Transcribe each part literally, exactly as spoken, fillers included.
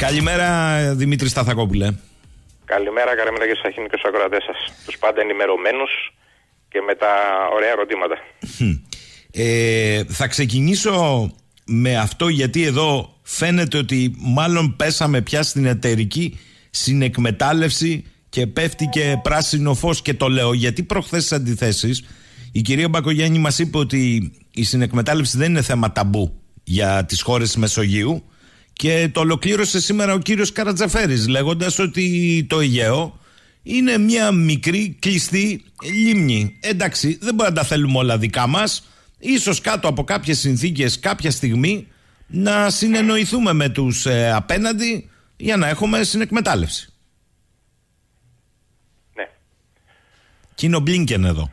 Καλημέρα, Δημήτρη Σταθακόπουλε. Καλημέρα, καλημέρα και στους αχήνικους ακροατές σας. Τους πάντα ενημερωμένους και με τα ωραία ερωτήματα. Ε, θα ξεκινήσω με αυτό, γιατί εδώ φαίνεται ότι μάλλον πέσαμε πια στην εταιρική συνεκμετάλλευση και πέφτει και πράσινο φως. Και το λέω γιατί προχθές στις αντιθέσεις η κυρία Μπακογιάννη μας είπε ότι η συνεκμετάλλευση δεν είναι θέμα ταμπού για τις χώρες της Μεσογείου, και το ολοκλήρωσε σήμερα ο κύριος Καρατζαφέρης λέγοντας ότι το Αιγαίο είναι μια μικρή κλειστή λίμνη. Εντάξει, δεν μπορούμε να τα θέλουμε όλα δικά μας. Ίσως κάτω από κάποιες συνθήκες κάποια στιγμή να συνεννοηθούμε με τους ε, απέναντι για να έχουμε συνεκμετάλλευση. Ναι. Και είναι ο Μπλίνκεν εδώ.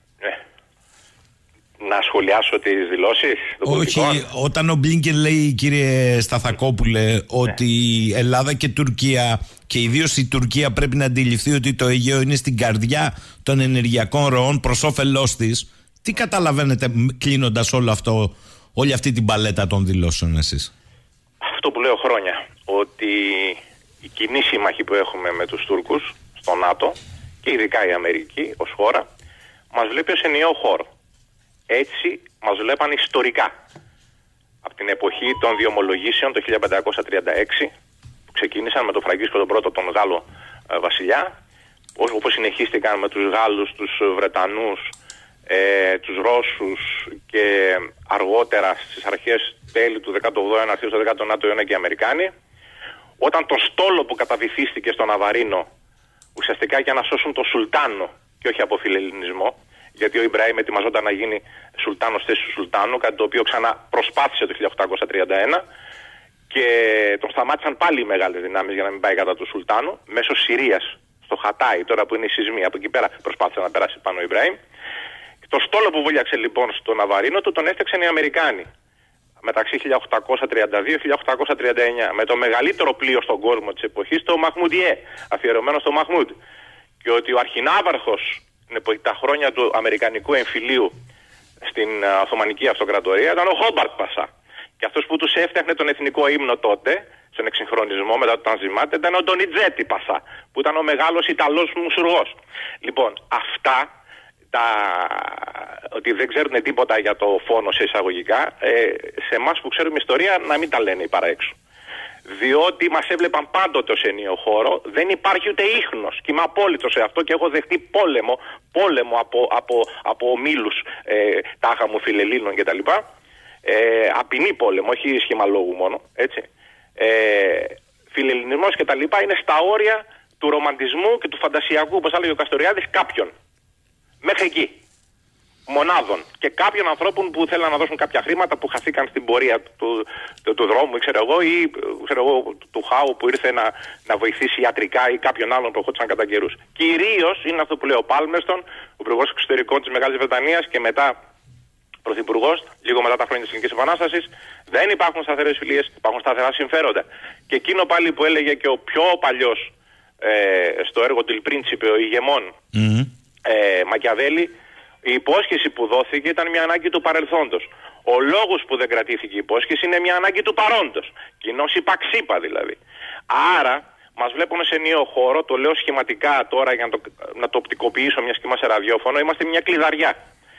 Να σχολιάσω τις δηλώσεις των Όχι, πολιτικών. όταν ο Μπλίνκεν λέει, κύριε Σταθακόπουλε, ότι η Ελλάδα και Τουρκία, και ιδίως η Τουρκία, πρέπει να αντιληφθεί ότι το Αιγαίο είναι στην καρδιά των ενεργειακών ροών προς όφελός της, τι καταλαβαίνετε κλείνοντας όλο αυτό, όλη αυτή την παλέτα των δηλώσεων εσείς? Αυτό που λέω χρόνια, ότι η κοινή σύμμαχη που έχουμε με τους Τούρκους στο ΝΑΤΟ και ειδικά η Αμερική ως χώρα μας βλέπει ως ενιαίο χώρο. Έτσι μας βλέπαν ιστορικά. Από την εποχή των διομολογήσεων το χίλια πεντακόσια τριάντα έξι, που ξεκίνησαν με τον Φραγκίσκο τον πρώτο, τον Γάλλο ε, βασιλιά, όπως συνεχίστηκαν με τους Γάλλους, τους Βρετανούς, ε, τους Ρώσους και αργότερα στις αρχές τέλη του δέκατου όγδοου, αρχές του δέκατου ένατου αιώνα και οι Αμερικάνοι, όταν το στόλο που καταβυθίστηκε στο Ναβαρίνο ουσιαστικά για να σώσουν τον Σουλτάνο και όχι από φιλελληνισμό, γιατί ο Ιμπραήμ ετοιμαζόταν να γίνει Σουλτάνος θέσης του Σουλτάνου, κάτι το οποίο ξαναπροσπάθησε το χίλια οκτακόσια τριάντα ένα και τον σταμάτησαν πάλι οι μεγάλες δυνάμεις για να μην πάει κατά του Σουλτάνου, μέσω Συρίας, στο Χατάι, τώρα που είναι η σεισμοί. Από εκεί πέρα προσπάθησε να περάσει πάνω ο Ιμπραήμ. Το στόλο που βούλιαξε λοιπόν στο Ναβαρίνο του τον έφτιαξαν οι Αμερικάνοι μεταξύ χίλια οκτακόσια τριάντα δύο και χίλια οκτακόσια τριάντα εννιά, με το μεγαλύτερο πλοίο στον κόσμο της εποχής, το Μαχμουντιέ, αφιερωμένο στο Μαχμούντ. Και ότι ο αρχινάβαρχος τα χρόνια του αμερικανικού εμφυλίου στην uh, Οθωμανική Αυτοκρατορία ήταν ο Χόμπαρτ Πασά. Και αυτός που τους έφτιαχνε τον εθνικό ύμνο τότε, στον εξυγχρονισμό μετά το Τανζιμάτ, ήταν ο Ντονιτζέτι Πασά, που ήταν ο μεγάλος Ιταλός μουσουργός. Λοιπόν, αυτά, τα... ότι δεν ξέρουν τίποτα για το φόνο σε εισαγωγικά, ε, σε εμάς που ξέρουμε ιστορία να μην τα λένε οι παραέξω. Διότι μας έβλεπαν πάντοτε ως ενιαίο χώρο, δεν υπάρχει ούτε ίχνος. Και είμαι απόλυτος σε αυτό και έχω δεχτεί πόλεμο, πόλεμο από, από, από ομίλους ε, τάχα μου φιλελλήνων κτλ. Ε, απεινή πόλεμο, όχι σχημαλόγου μόνο. Έτσι. Ε, φιλελληνισμός κτλ. Είναι στα όρια του ρομαντισμού και του φαντασιακού, όπως έλεγε ο Καστοριάδης, κάποιον. Μέχρι εκεί. Μονάδων και κάποιων ανθρώπων που θέλαν να δώσουν κάποια χρήματα που χαθήκαν στην πορεία του, του, του δρόμου, ξέρω εγώ, ή ξέρω εγώ, του, του Χάου που ήρθε να, να βοηθήσει ιατρικά ή κάποιον άλλον που ερχόντουσαν κατά καιρούς. Κυρίως είναι αυτό που λέει ο Πάλμερστον, ο υπουργός εξωτερικών της Μεγάλης Βρετανίας και μετά πρωθυπουργός, λίγο μετά τα χρόνια της Ελληνικής Επανάστασης. Δεν υπάρχουν σταθερές φιλίες, υπάρχουν σταθερά συμφέροντα. Και εκείνο πάλι που έλεγε και ο πιο παλιός ε, στο έργο του Il Principe, ο ηγεμόν mm-hmm. ε, Μακιαβέλη. Η υπόσχεση που δόθηκε ήταν μια ανάγκη του παρελθόντος. Ο λόγος που δεν κρατήθηκε η υπόσχεση είναι μια ανάγκη του παρόντος. Κοινώς υπαξίπα δηλαδή. Άρα μας βλέπουν σε ενιαίο χώρο, το λέω σχηματικά τώρα για να το, να το οπτικοποιήσω μια και είμαστε ραδιόφωνο, είμαστε μια κλειδαριά.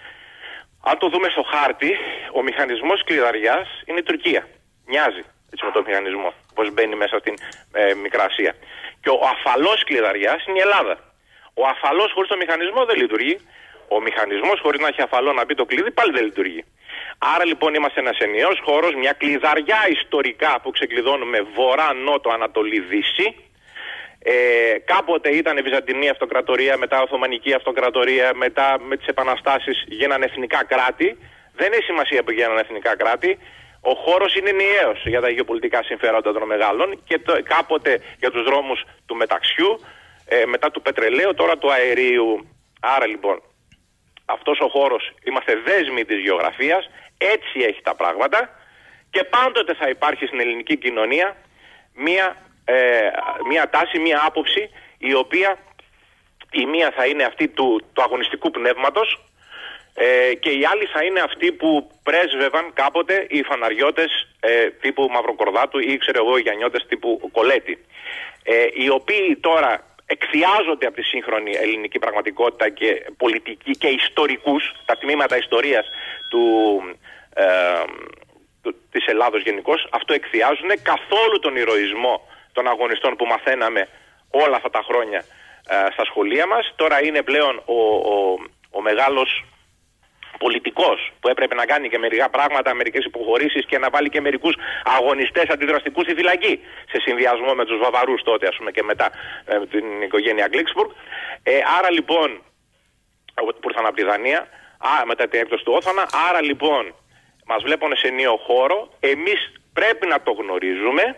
Αν το δούμε στο χάρτη, ο μηχανισμός κλειδαριάς είναι η Τουρκία. Μοιάζει έτσι με τον μηχανισμό, πώς μπαίνει μέσα στην ε, Μικρά Ασία. Και ο αφαλός κλειδαριάς είναι η Ελλάδα. Ο αφαλός χωρίς το μηχανισμό δεν λειτουργεί. Ο μηχανισμός χωρίς να έχει αφαλό να μπει το κλειδί πάλι δεν λειτουργεί. Άρα λοιπόν είμαστε ένας ενιαίος χώρος, μια κλειδαριά ιστορικά που ξεκλειδώνουμε βορρά, νότο, ανατολή, δύση. Ε, κάποτε ήταν η Βυζαντινή Αυτοκρατορία, μετά Οθωμανική Αυτοκρατορία, μετά με τις επαναστάσεις γίνανε εθνικά κράτη. Δεν έχει σημασία που γίνανε εθνικά κράτη. Ο χώρος είναι ενιαίος για τα γεωπολιτικά συμφέροντα των μεγάλων και το, κάποτε για τους δρόμους του μεταξιού, ε, μετά του πετρελαίου, τώρα του αερίου. Άρα λοιπόν αυτός ο χώρος, είμαστε δέσμοι της γεωγραφίας, έτσι έχει τα πράγματα και πάντοτε θα υπάρχει στην ελληνική κοινωνία μία, ε, μία τάση, μία άποψη η οποία η μία θα είναι αυτή του, του αγωνιστικού πνεύματος, Ε, και οι άλλοι θα είναι αυτοί που πρέσβευαν κάποτε οι φαναριώτες ε, τύπου Μαυροκορδάτου ή ξέρω εγώ οι Γιαννιώτες τύπου Κολέτη. Ε, οι οποίοι τώρα εκθιάζονται από τη σύγχρονη ελληνική πραγματικότητα και πολιτική και ιστορικούς, τα τμήματα ιστορίας του, ε, του, της Ελλάδος γενικώς, αυτό εκθιάζουν καθόλου τον ηρωισμό των αγωνιστών που μαθαίναμε όλα αυτά τα χρόνια ε, στα σχολεία μας. Τώρα είναι πλέον ο, ο, ο μεγάλος πολιτικός που έπρεπε να κάνει και μερικά πράγματα, μερικές υποχωρήσεις και να βάλει και μερικούς αγωνιστές αντιδραστικούς στη φυλακή σε συνδυασμό με τους Βαβαρούς τότε, ας πούμε, και μετά ε, την οικογένεια Γκλίξμπουργκ. Ε, άρα λοιπόν, που ήρθαν από τη Δανία, α, μετά την έκπτωση του Όθωνα, άρα λοιπόν μας βλέπουν σε νέο χώρο, εμείς πρέπει να το γνωρίζουμε.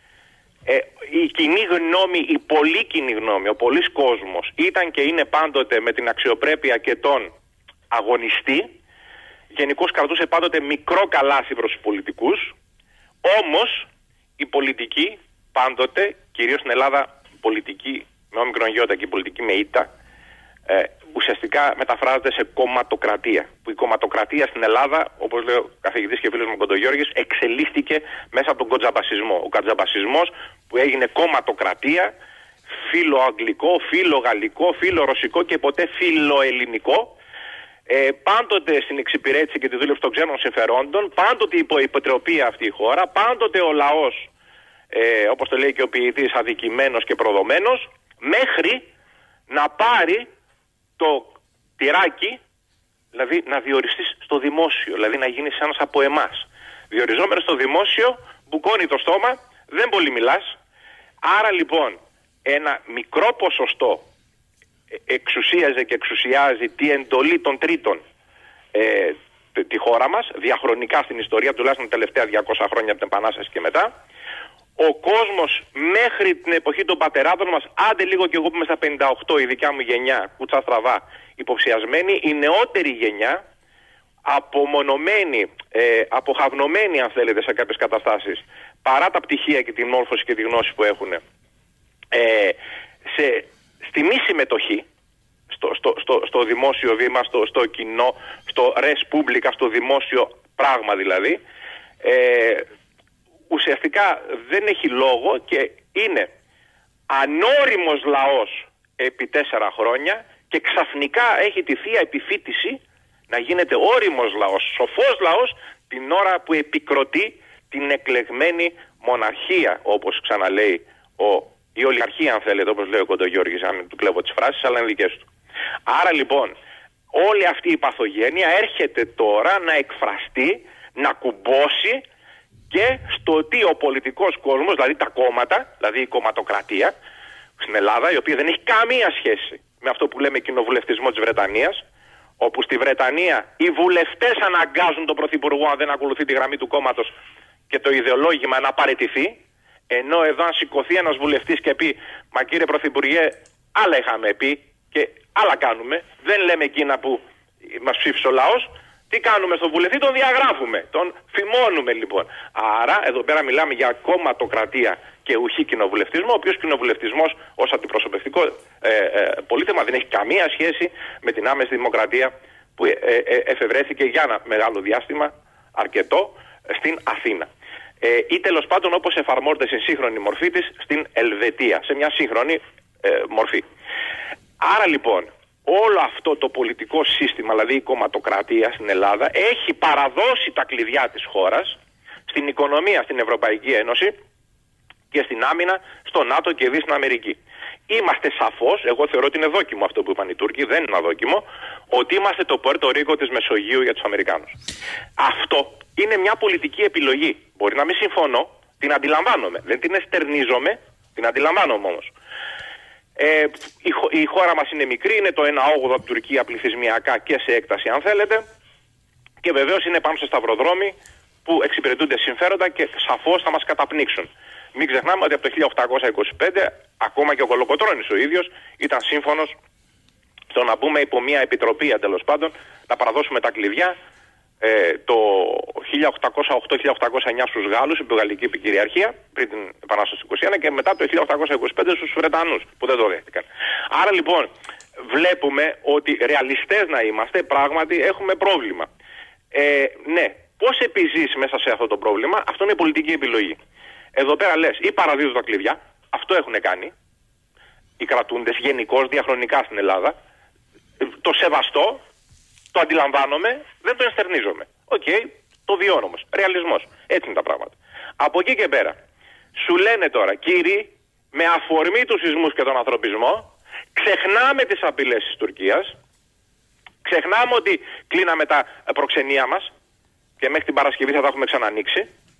Ε, η κοινή γνώμη, η πολύ κοινή γνώμη, ο πολύς κόσμος ήταν και είναι πάντοτε με την αξιοπρέπεια και τον αγωνιστή, γενικώς κρατούσε πάντοτε μικρό καλάθι προς τους πολιτικούς, όμως η πολιτική πάντοτε, κυρίως στην Ελλάδα πολιτική με όμικρον γιώτα και η πολιτική με ήττα, ε, ουσιαστικά μεταφράζεται σε κομματοκρατία. Που η κομματοκρατία στην Ελλάδα, όπως λέει ο καθηγητής και φίλος μου Κοντογιώργης, εξελίχθηκε μέσα από τον κοτζαμπασισμό. Ο κοτζαμπασισμός που έγινε κομματοκρατία, φιλοαγγλικό, φιλογαλλικό, φιλορωσικό και ποτέ φιλοελληνικό, ε, πάντοτε στην εξυπηρέτηση και τη δούλευση των ξένων συμφερόντων, πάντοτε υπό υποτροπία αυτή η χώρα, πάντοτε ο λαός, ε, όπως το λέει και ο ποιητής, αδικημένος και προδομένος, μέχρι να πάρει το τυράκι, δηλαδή να διοριστείς στο δημόσιο, δηλαδή να γίνεις ένας από εμάς. Διοριζόμενος στο δημόσιο, μπουκώνει το στόμα, δεν πολύ μιλάς. Άρα λοιπόν ένα μικρό ποσοστό εξουσίαζε και εξουσιάζει τη εντολή των τρίτων ε, τη χώρα μας, διαχρονικά στην ιστορία, τουλάχιστον τα τελευταία διακόσια χρόνια από την Επανάσταση και μετά. Ο κόσμος μέχρι την εποχή των πατεράδων μας, άντε λίγο και εγώ που είμαι στα πενήντα οκτώ, η δικιά μου γενιά, κουτσά στραβά, υποψιασμένη, η νεότερη γενιά, απομονωμένη, ε, αποχαυνομένη αν θέλετε σε κάποιες καταστάσεις, παρά τα πτυχία και τη μόρφωση και τη γνώση που έχουν, ε, σε, στη μη συμμετοχή στο, στο, στο, στο δημόσιο βήμα, στο, στο κοινό, στο res publica, στο δημόσιο πράγμα δηλαδή, ε, ουσιαστικά δεν έχει λόγο και είναι ανώριμος λαός επί τέσσερα χρόνια και ξαφνικά έχει τη θεία επιφύτηση να γίνεται ώριμος λαός, σοφός λαός την ώρα που επικροτεί την εκλεγμένη μοναρχία, όπως ξαναλέει ο, η ολιγαρχία αν θέλετε, όπως λέει ο Κοντογιώργης, αν του κλέβω τις φράσεις, αλλά είναι δικές του. Άρα λοιπόν όλη αυτή η παθογένεια έρχεται τώρα να εκφραστεί, να κουμπώσει και στο ότι ο πολιτικός κόσμος, δηλαδή τα κόμματα, δηλαδή η κομματοκρατία στην Ελλάδα, η οποία δεν έχει καμία σχέση με αυτό που λέμε κοινοβουλευτισμό της Βρετανίας, όπου στη Βρετανία οι βουλευτές αναγκάζουν τον Πρωθυπουργό, αν δεν ακολουθεί τη γραμμή του κόμματος και το ιδεολόγημα, να παραιτηθεί, ενώ εδώ αν σηκωθεί ένας βουλευτής και πει «Μα κύριε Πρωθυπουργέ, άλλα είχαμε πει και άλλα κάνουμε, δεν λέμε εκείνα που μας ψήφισε ο λαός», τι κάνουμε στον βουλευτή, τον διαγράφουμε, τον φημώνουμε λοιπόν. Άρα εδώ πέρα μιλάμε για κομματοκρατία και ουχή κοινοβουλευτισμό, ο οποίος κοινοβουλευτισμός ως αντιπροσωπευτικό ε, ε, πολίτευμα δεν έχει καμία σχέση με την άμεση δημοκρατία που ε, ε, εφευρέθηκε για ένα μεγάλο διάστημα, αρκετό, στην Αθήνα. Ε, ή τέλος πάντων όπως εφαρμόζεται στην σύγχρονη μορφή της στην Ελβετία, σε μια σύγχρονη ε, μορφή. Άρα λοιπόν όλο αυτό το πολιτικό σύστημα, δηλαδή η κομματοκρατία στην Ελλάδα, έχει παραδώσει τα κλειδιά της χώρας στην οικονομία, στην Ευρωπαϊκή Ένωση και στην άμυνα, στο ΝΑΤΟ και δι στην Αμερική. Είμαστε σαφώς, εγώ θεωρώ ότι είναι δόκιμο αυτό που είπαν οι Τούρκοι, δεν είναι αδόκιμο, ότι είμαστε το Πουέρτο Ρίκο της Μεσογείου για τους Αμερικάνους. Αυτό είναι μια πολιτική επιλογή. Μπορεί να μην συμφωνώ, την αντιλαμβάνομαι. Δεν την εστερνίζομαι, την αντιλαμβάνομαι όμως. Ε, η, η χώρα μας είναι μικρή, είναι το ένα όγδοο από Τουρκία πληθυσμιακά και σε έκταση αν θέλετε, και βεβαίως είναι πάνω σε σταυροδρόμοι που εξυπηρετούνται συμφέροντα και σαφώς θα μας καταπνίξουν. Μην ξεχνάμε ότι από το χίλια οκτακόσια είκοσι πέντε ακόμα και ο Κολοκοτρώνης ο ίδιος ήταν σύμφωνος στο να μπούμε υπό μια επιτροπή, τέλος πάντων, να παραδώσουμε τα κλειδιά ε, το χίλια οκτακόσια οκτώ χίλια οκτακόσια εννιά στους Γάλλους, υπό γαλλική επικυριαρχία, πριν την Επανάσταση του είκοσι ένα, και μετά το χίλια οκτακόσια είκοσι πέντε στους Βρετανούς, που δεν το δέχτηκαν. Άρα λοιπόν βλέπουμε ότι ρεαλιστές να είμαστε, πράγματι έχουμε πρόβλημα. Ε, ναι, πώς επιζείς μέσα σε αυτό το πρόβλημα, αυτό είναι πολιτική επιλογή. Εδώ πέρα λες, ή παραδίδουν τα κλειδιά, αυτό έχουν κάνει οι κρατούντες γενικώς, διαχρονικά στην Ελλάδα. Το σεβαστό, το αντιλαμβάνομαι, δεν το ενστερνίζομαι. Οκ, okay, το βιώνω όμως. Ρεαλισμός. Έτσι είναι τα πράγματα. Από εκεί και πέρα, σου λένε τώρα, κύριοι, με αφορμή τους σεισμούς και τον ανθρωπισμό, ξεχνάμε τις απειλές της Τουρκίας, ξεχνάμε ότι κλείναμε τα προξενία μας και μέχρι την Παρασκευή θα τα έχουμε ξανανοίξει.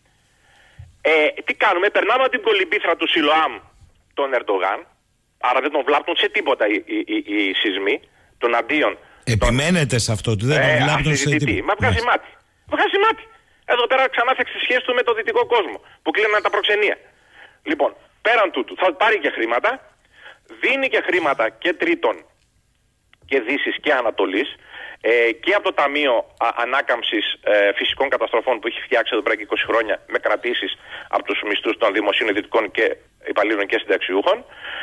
Ε, τι κάνουμε, περνάμε την κολυμπήθρα του Σιλοάμ τον Ερντογάν, άρα δεν τον βλάπτουν σε τίποτα οι, οι, οι, οι σεισμοί, των αντίον. Επιμένετε τον... σε αυτό, ότι δεν τον ε, βλάπτουν σε τίποτα. Μα βγάζει yes. μάτι. Βγάζει μάτι. Εδώ πέρα ξανά φτιάξει σχέση του με το δυτικό κόσμο που κλείναν τα προξενία. Λοιπόν, πέραν τούτου, θα πάρει και χρήματα, δίνει και χρήματα και τρίτων και Δύσης και Ανατολής ε, και από το Ταμείο α, Ανάκαμψης ε, Φυσικών Καταστροφών που έχει φτιάξει εδώ πέρα και είκοσι χρόνια με κρατήσεις από τους μισθούς των δημοσίων ιδιωτικών και υπαλλήλων και συνταξιούχων.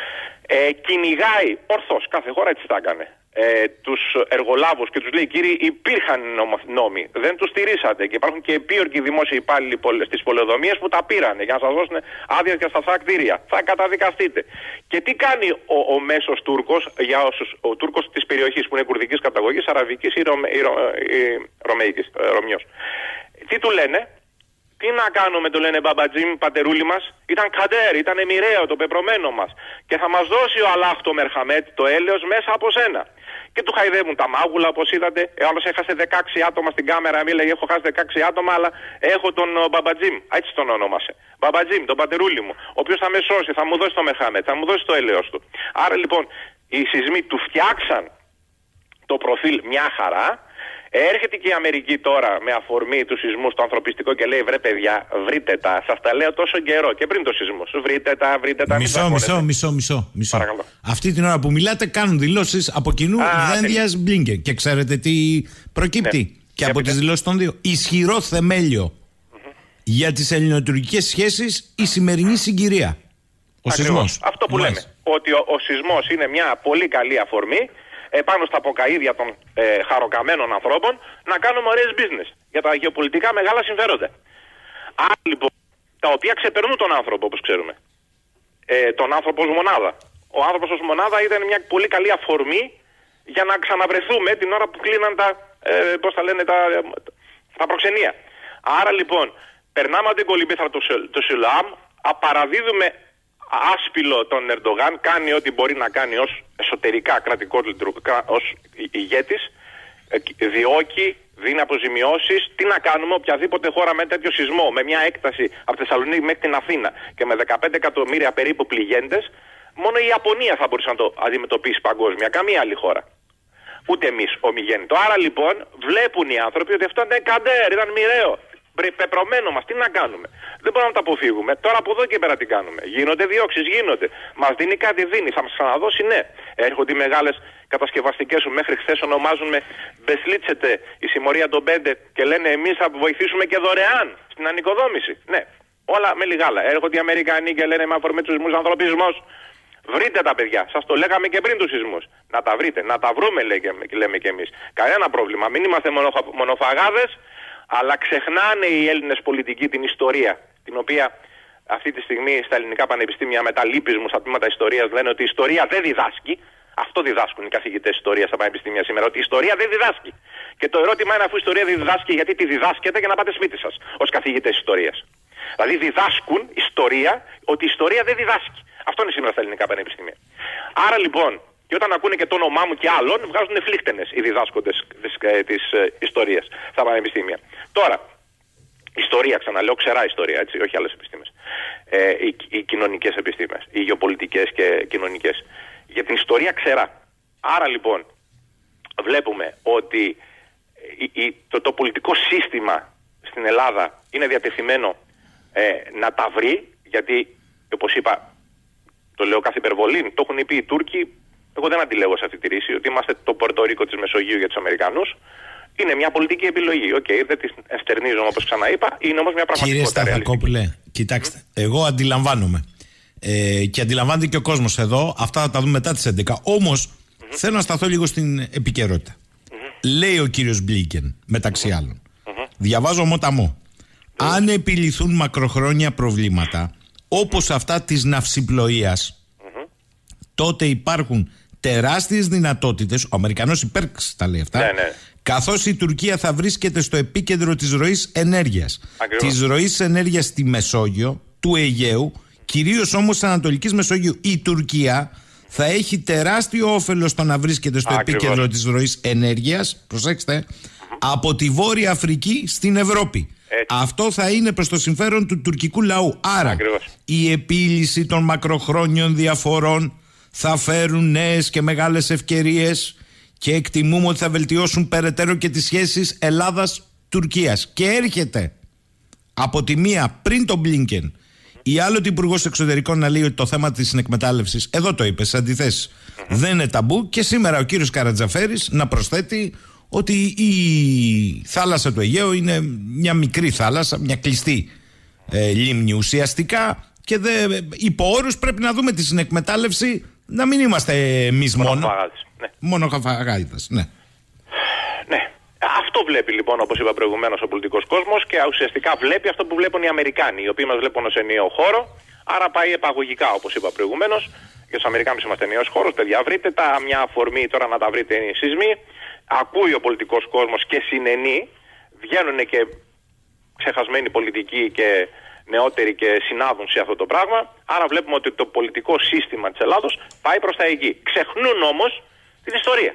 Ε, κυνηγάει ορθώς, κάθε χώρα έτσι τα έκανε, ε, τους εργολάβους και τους λέει, κύριοι, υπήρχαν νόμοι, δεν τους στηρίσατε και υπάρχουν και επίορκοι δημόσιοι υπάλληλοι στις πολεοδομίες που τα πήρανε για να σας δώσουν άδεια και στα κτίρια. Θα καταδικαστείτε. Και τι κάνει ο, ο μέσος Τούρκος, για όσους, ο Τούρκος της περιοχής που είναι κουρδικής καταγωγής, αραβικής ή, ρωμε, ή, ρωμε, ή ρωμαϊκής, ε, ρωμιός. Τι του λένε? Τι να κάνουμε, το λένε Μπαμπατζίμ, πατερούλη μας. Ήταν καντέρ, ήταν μοιραίο το πεπρωμένο μας. Και θα μας δώσει ο Αλλάχ το Μερχαμέτ, το έλεος, μέσα από σένα. Και του χαϊδεύουν τα μάγουλα, όπως είδατε. Ε, άλλος έχασε δεκαέξι άτομα στην κάμερα. Μίλαγε, έχω χάσει δεκαέξι άτομα, αλλά έχω τον Μπαμπατζίμ. Έτσι τον ονόμασε. Μπαμπατζίμ, τον πατερούλη μου. Ο οποίος θα με σώσει, θα μου δώσει το Μερχαμέτ, θα μου δώσει το έλεος του. Άρα λοιπόν οι σεισμοί του φτιάξαν το προφίλ μια χαρά. Έρχεται και η Αμερική τώρα με αφορμή του σεισμού στο ανθρωπιστικό και λέει, βρε παιδιά, βρείτε τα. Σας τα λέω τόσο καιρό και πριν το σεισμό. Βρείτε τα, βρείτε τα. Μισό, μισό, μισό, μισό, μισό. Παρακαλώ. Αυτή την ώρα που μιλάτε κάνουν δηλώσεις από κοινού Δένδιας Μπλίνκεν. Και ξέρετε τι προκύπτει ναι. και, και από τις δηλώσεις των δύο. Ισχυρό θεμέλιο mm-hmm. για τις ελληνοτουρκικές σχέσεις η σημερινή συγκυρία. Ο σεισμός. Αυτό που Μάλιστα. λέμε. Ότι ο, ο σεισμός είναι μια πολύ καλή αφορμή επάνω στα αποκαΐδια των ε, χαροκαμένων ανθρώπων να κάνουμε ωραίες business για τα γεωπολιτικά μεγάλα συμφέροντα. Άρα λοιπόν, τα οποία ξεπερνούν τον άνθρωπο, όπως ξέρουμε. Ε, τον άνθρωπο ως μονάδα. Ο άνθρωπος ως μονάδα ήταν μια πολύ καλή αφορμή για να ξαναβρεθούμε την ώρα που κλείναν τα, ε, πώς τα λένε, τα, τα προξενία. Άρα λοιπόν, περνάμε από την κολυμπήθρα του, του Σιλάμ, απαραδίδουμε άσπυλο τον Ερντογάν, κάνει ό,τι μπορεί να κάνει ως εσωτερικά κρατικό λειτουργικά, ως ηγέτης, διώκει, δίνει αποζημιώσεις. Τι να κάνουμε, οποιαδήποτε χώρα με τέτοιο σεισμό, με μια έκταση από τη Θεσσαλονίκη μέχρι την Αθήνα και με δεκαπέντε εκατομμύρια περίπου πληγέντες, μόνο η Ιαπωνία θα μπορούσε να το αντιμετωπίσει παγκόσμια, καμία άλλη χώρα. Ούτε εμείς ομιγέννητο. Άρα λοιπόν βλέπουν οι άνθρωποι ότι αυτό ήταν καντέρ, ήταν μοιραίο. Πεπρωμένο μας, τι να κάνουμε. Δεν μπορούμε να τα αποφύγουμε. Τώρα από εδώ και πέρα τι κάνουμε. Γίνονται διώξεις, γίνονται. Μας δίνει κάτι, δίνει. Θα μας ξαναδώσει, ναι. Έρχονται οι μεγάλες κατασκευαστικές που μέχρι χθες ονομάζουν με Μπεσλίτσετε η συμμορία των πέντε και λένε εμείς θα βοηθήσουμε και δωρεάν στην ανοικοδόμηση. Ναι, όλα με λιγάλα. Έρχονται οι Αμερικανοί και λένε με αφορμή τους σεισμούς ανθρωπισμός. Βρείτε τα παιδιά. Σας το λέγαμε και πριν τους σεισμούς. Να τα βρείτε, να τα βρούμε, λέμε και εμείς. Κανένα πρόβλημα. Μην είμαστε μονοφαγάδες. Αλλά ξεχνάνε οι Έλληνες πολιτικοί την ιστορία, την οποία αυτή τη στιγμή στα ελληνικά πανεπιστήμια με τα λύπης μου στα τμήματα ιστορίας λένε ότι η ιστορία δεν διδάσκει. Αυτό διδάσκουν οι καθηγητές ιστορίας στα πανεπιστήμια σήμερα, ότι η ιστορία δεν διδάσκει. Και το ερώτημα είναι, αφού η ιστορία δεν διδάσκει, γιατί τη διδάσκετε για να πάτε σπίτι σας ως καθηγητές ιστορίας. Δηλαδή διδάσκουν ιστορία ότι η ιστορία δεν διδάσκει. Αυτό είναι σήμερα στα ελληνικά πανεπιστήμια. Άρα λοιπόν, και όταν ακούνε και το όνομά μου και άλλων, βγάζουν φλίχτενες οι διδάσκοντες της, ε, της ε, ιστορίας στα πανεπιστήμια. Τώρα, ιστορία, ξαναλέω, ξερά ιστορία, έτσι, όχι άλλες επιστήμες. Ε, οι, οι κοινωνικές επιστήμες, οι γεωπολιτικές και κοινωνικές. Για την ιστορία ξερά. Άρα λοιπόν, βλέπουμε ότι η, η, το, το πολιτικό σύστημα στην Ελλάδα είναι διατεθειμένο ε, να τα βρει, γιατί, όπως είπα, το λέω κάθε υπερβολή, το έχουν πει οι Τούρκοι. Εγώ δεν αντιλέγω σε αυτή τη ρίση ότι είμαστε το Πορτορίκο της Μεσογείου για τους Αμερικανούς. Είναι μια πολιτική επιλογή. Οκ, okay, δεν τη εστερνίζομαι όπως ξαναείπα, είναι όμως μια πραγματικότητα. Κύριε Σταθακόπουλε, κοιτάξτε, mm. εγώ αντιλαμβάνομαι. Ε, και αντιλαμβάνεται και ο κόσμος εδώ. Αυτά θα τα δούμε μετά τις έντεκα. Όμως, mm. Θέλω να σταθώ λίγο στην επικαιρότητα. Mm-hmm. Λέει ο κύριος Μπλίνκεν, μεταξύ mm-hmm. άλλων. Mm-hmm. Διαβάζω μοταμό. Mm-hmm. Αν επιληθούν μακροχρόνια προβλήματα, όπως αυτά της ναυσιπλοείας, mm-hmm. τότε υπάρχουν τεράστιες δυνατότητες, ο Αμερικανός υπέρξ τα λέει αυτά, ναι, ναι. καθώς η Τουρκία θα βρίσκεται στο επίκεντρο της ροής ενέργειας. Ακριβώς. Της ροής ενέργειας στη Μεσόγειο, του Αιγαίου, κυρίως όμως της Ανατολικής Μεσόγειου. Η Τουρκία θα έχει τεράστιο όφελος στο να βρίσκεται στο Ακριβώς. επίκεντρο της ροής ενέργειας, προσέξτε, mm-hmm. από τη Βόρεια Αφρική στην Ευρώπη. Έτσι. Αυτό θα είναι προς το συμφέρον του τουρκικού λαού. Άρα Ακριβώς. η επίλυση των μακροχρόνιων διαφορών θα φέρουν νέες και μεγάλες ευκαιρίες και εκτιμούμε ότι θα βελτιώσουν περαιτέρω και τις σχέσεις Ελλάδας-Τουρκίας. Και έρχεται από τη μία πριν τον Μπλίνκεν η άλλοτε υπουργός εξωτερικών να λέει ότι το θέμα της συνεκμετάλλευσης, εδώ το είπε, σε αντιθέσεις, mm-hmm. δεν είναι ταμπού, και σήμερα ο κύριος Καρατζαφέρης να προσθέτει ότι η θάλασσα του Αιγαίου είναι μια μικρή θάλασσα, μια κλειστή ε, λίμνη ουσιαστικά, και δε, υπό όρους πρέπει να δούμε τη συνεκμετάλλευση, να μην είμαστε εμείς μόνο. Ναι. Μόνο χαφαγάδες, ναι. Ναι. Αυτό βλέπει λοιπόν, όπως είπα προηγουμένως, ο πολιτικός κόσμος, και ουσιαστικά βλέπει αυτό που βλέπουν οι Αμερικάνοι, οι οποίοι μας βλέπουν ως ενιαίο χώρο, άρα πάει επαγωγικά, όπως είπα προηγουμένως. Για τους Αμερικάνους είμαστε ενιαίος χώρος, παιδιά, βρείτε τα, μια αφορμή τώρα να τα βρείτε είναι οι σεισμοί. Ακούει ο πολιτικός κόσμος και συνενεί, βγαίνουν και ξεχασμένοι πολιτικοί και νεότεροι και συνάδουν σε αυτό το πράγμα. Άρα βλέπουμε ότι το πολιτικό σύστημα της Ελλάδος πάει προς τα εκεί. Ξεχνούν όμως την ιστορία.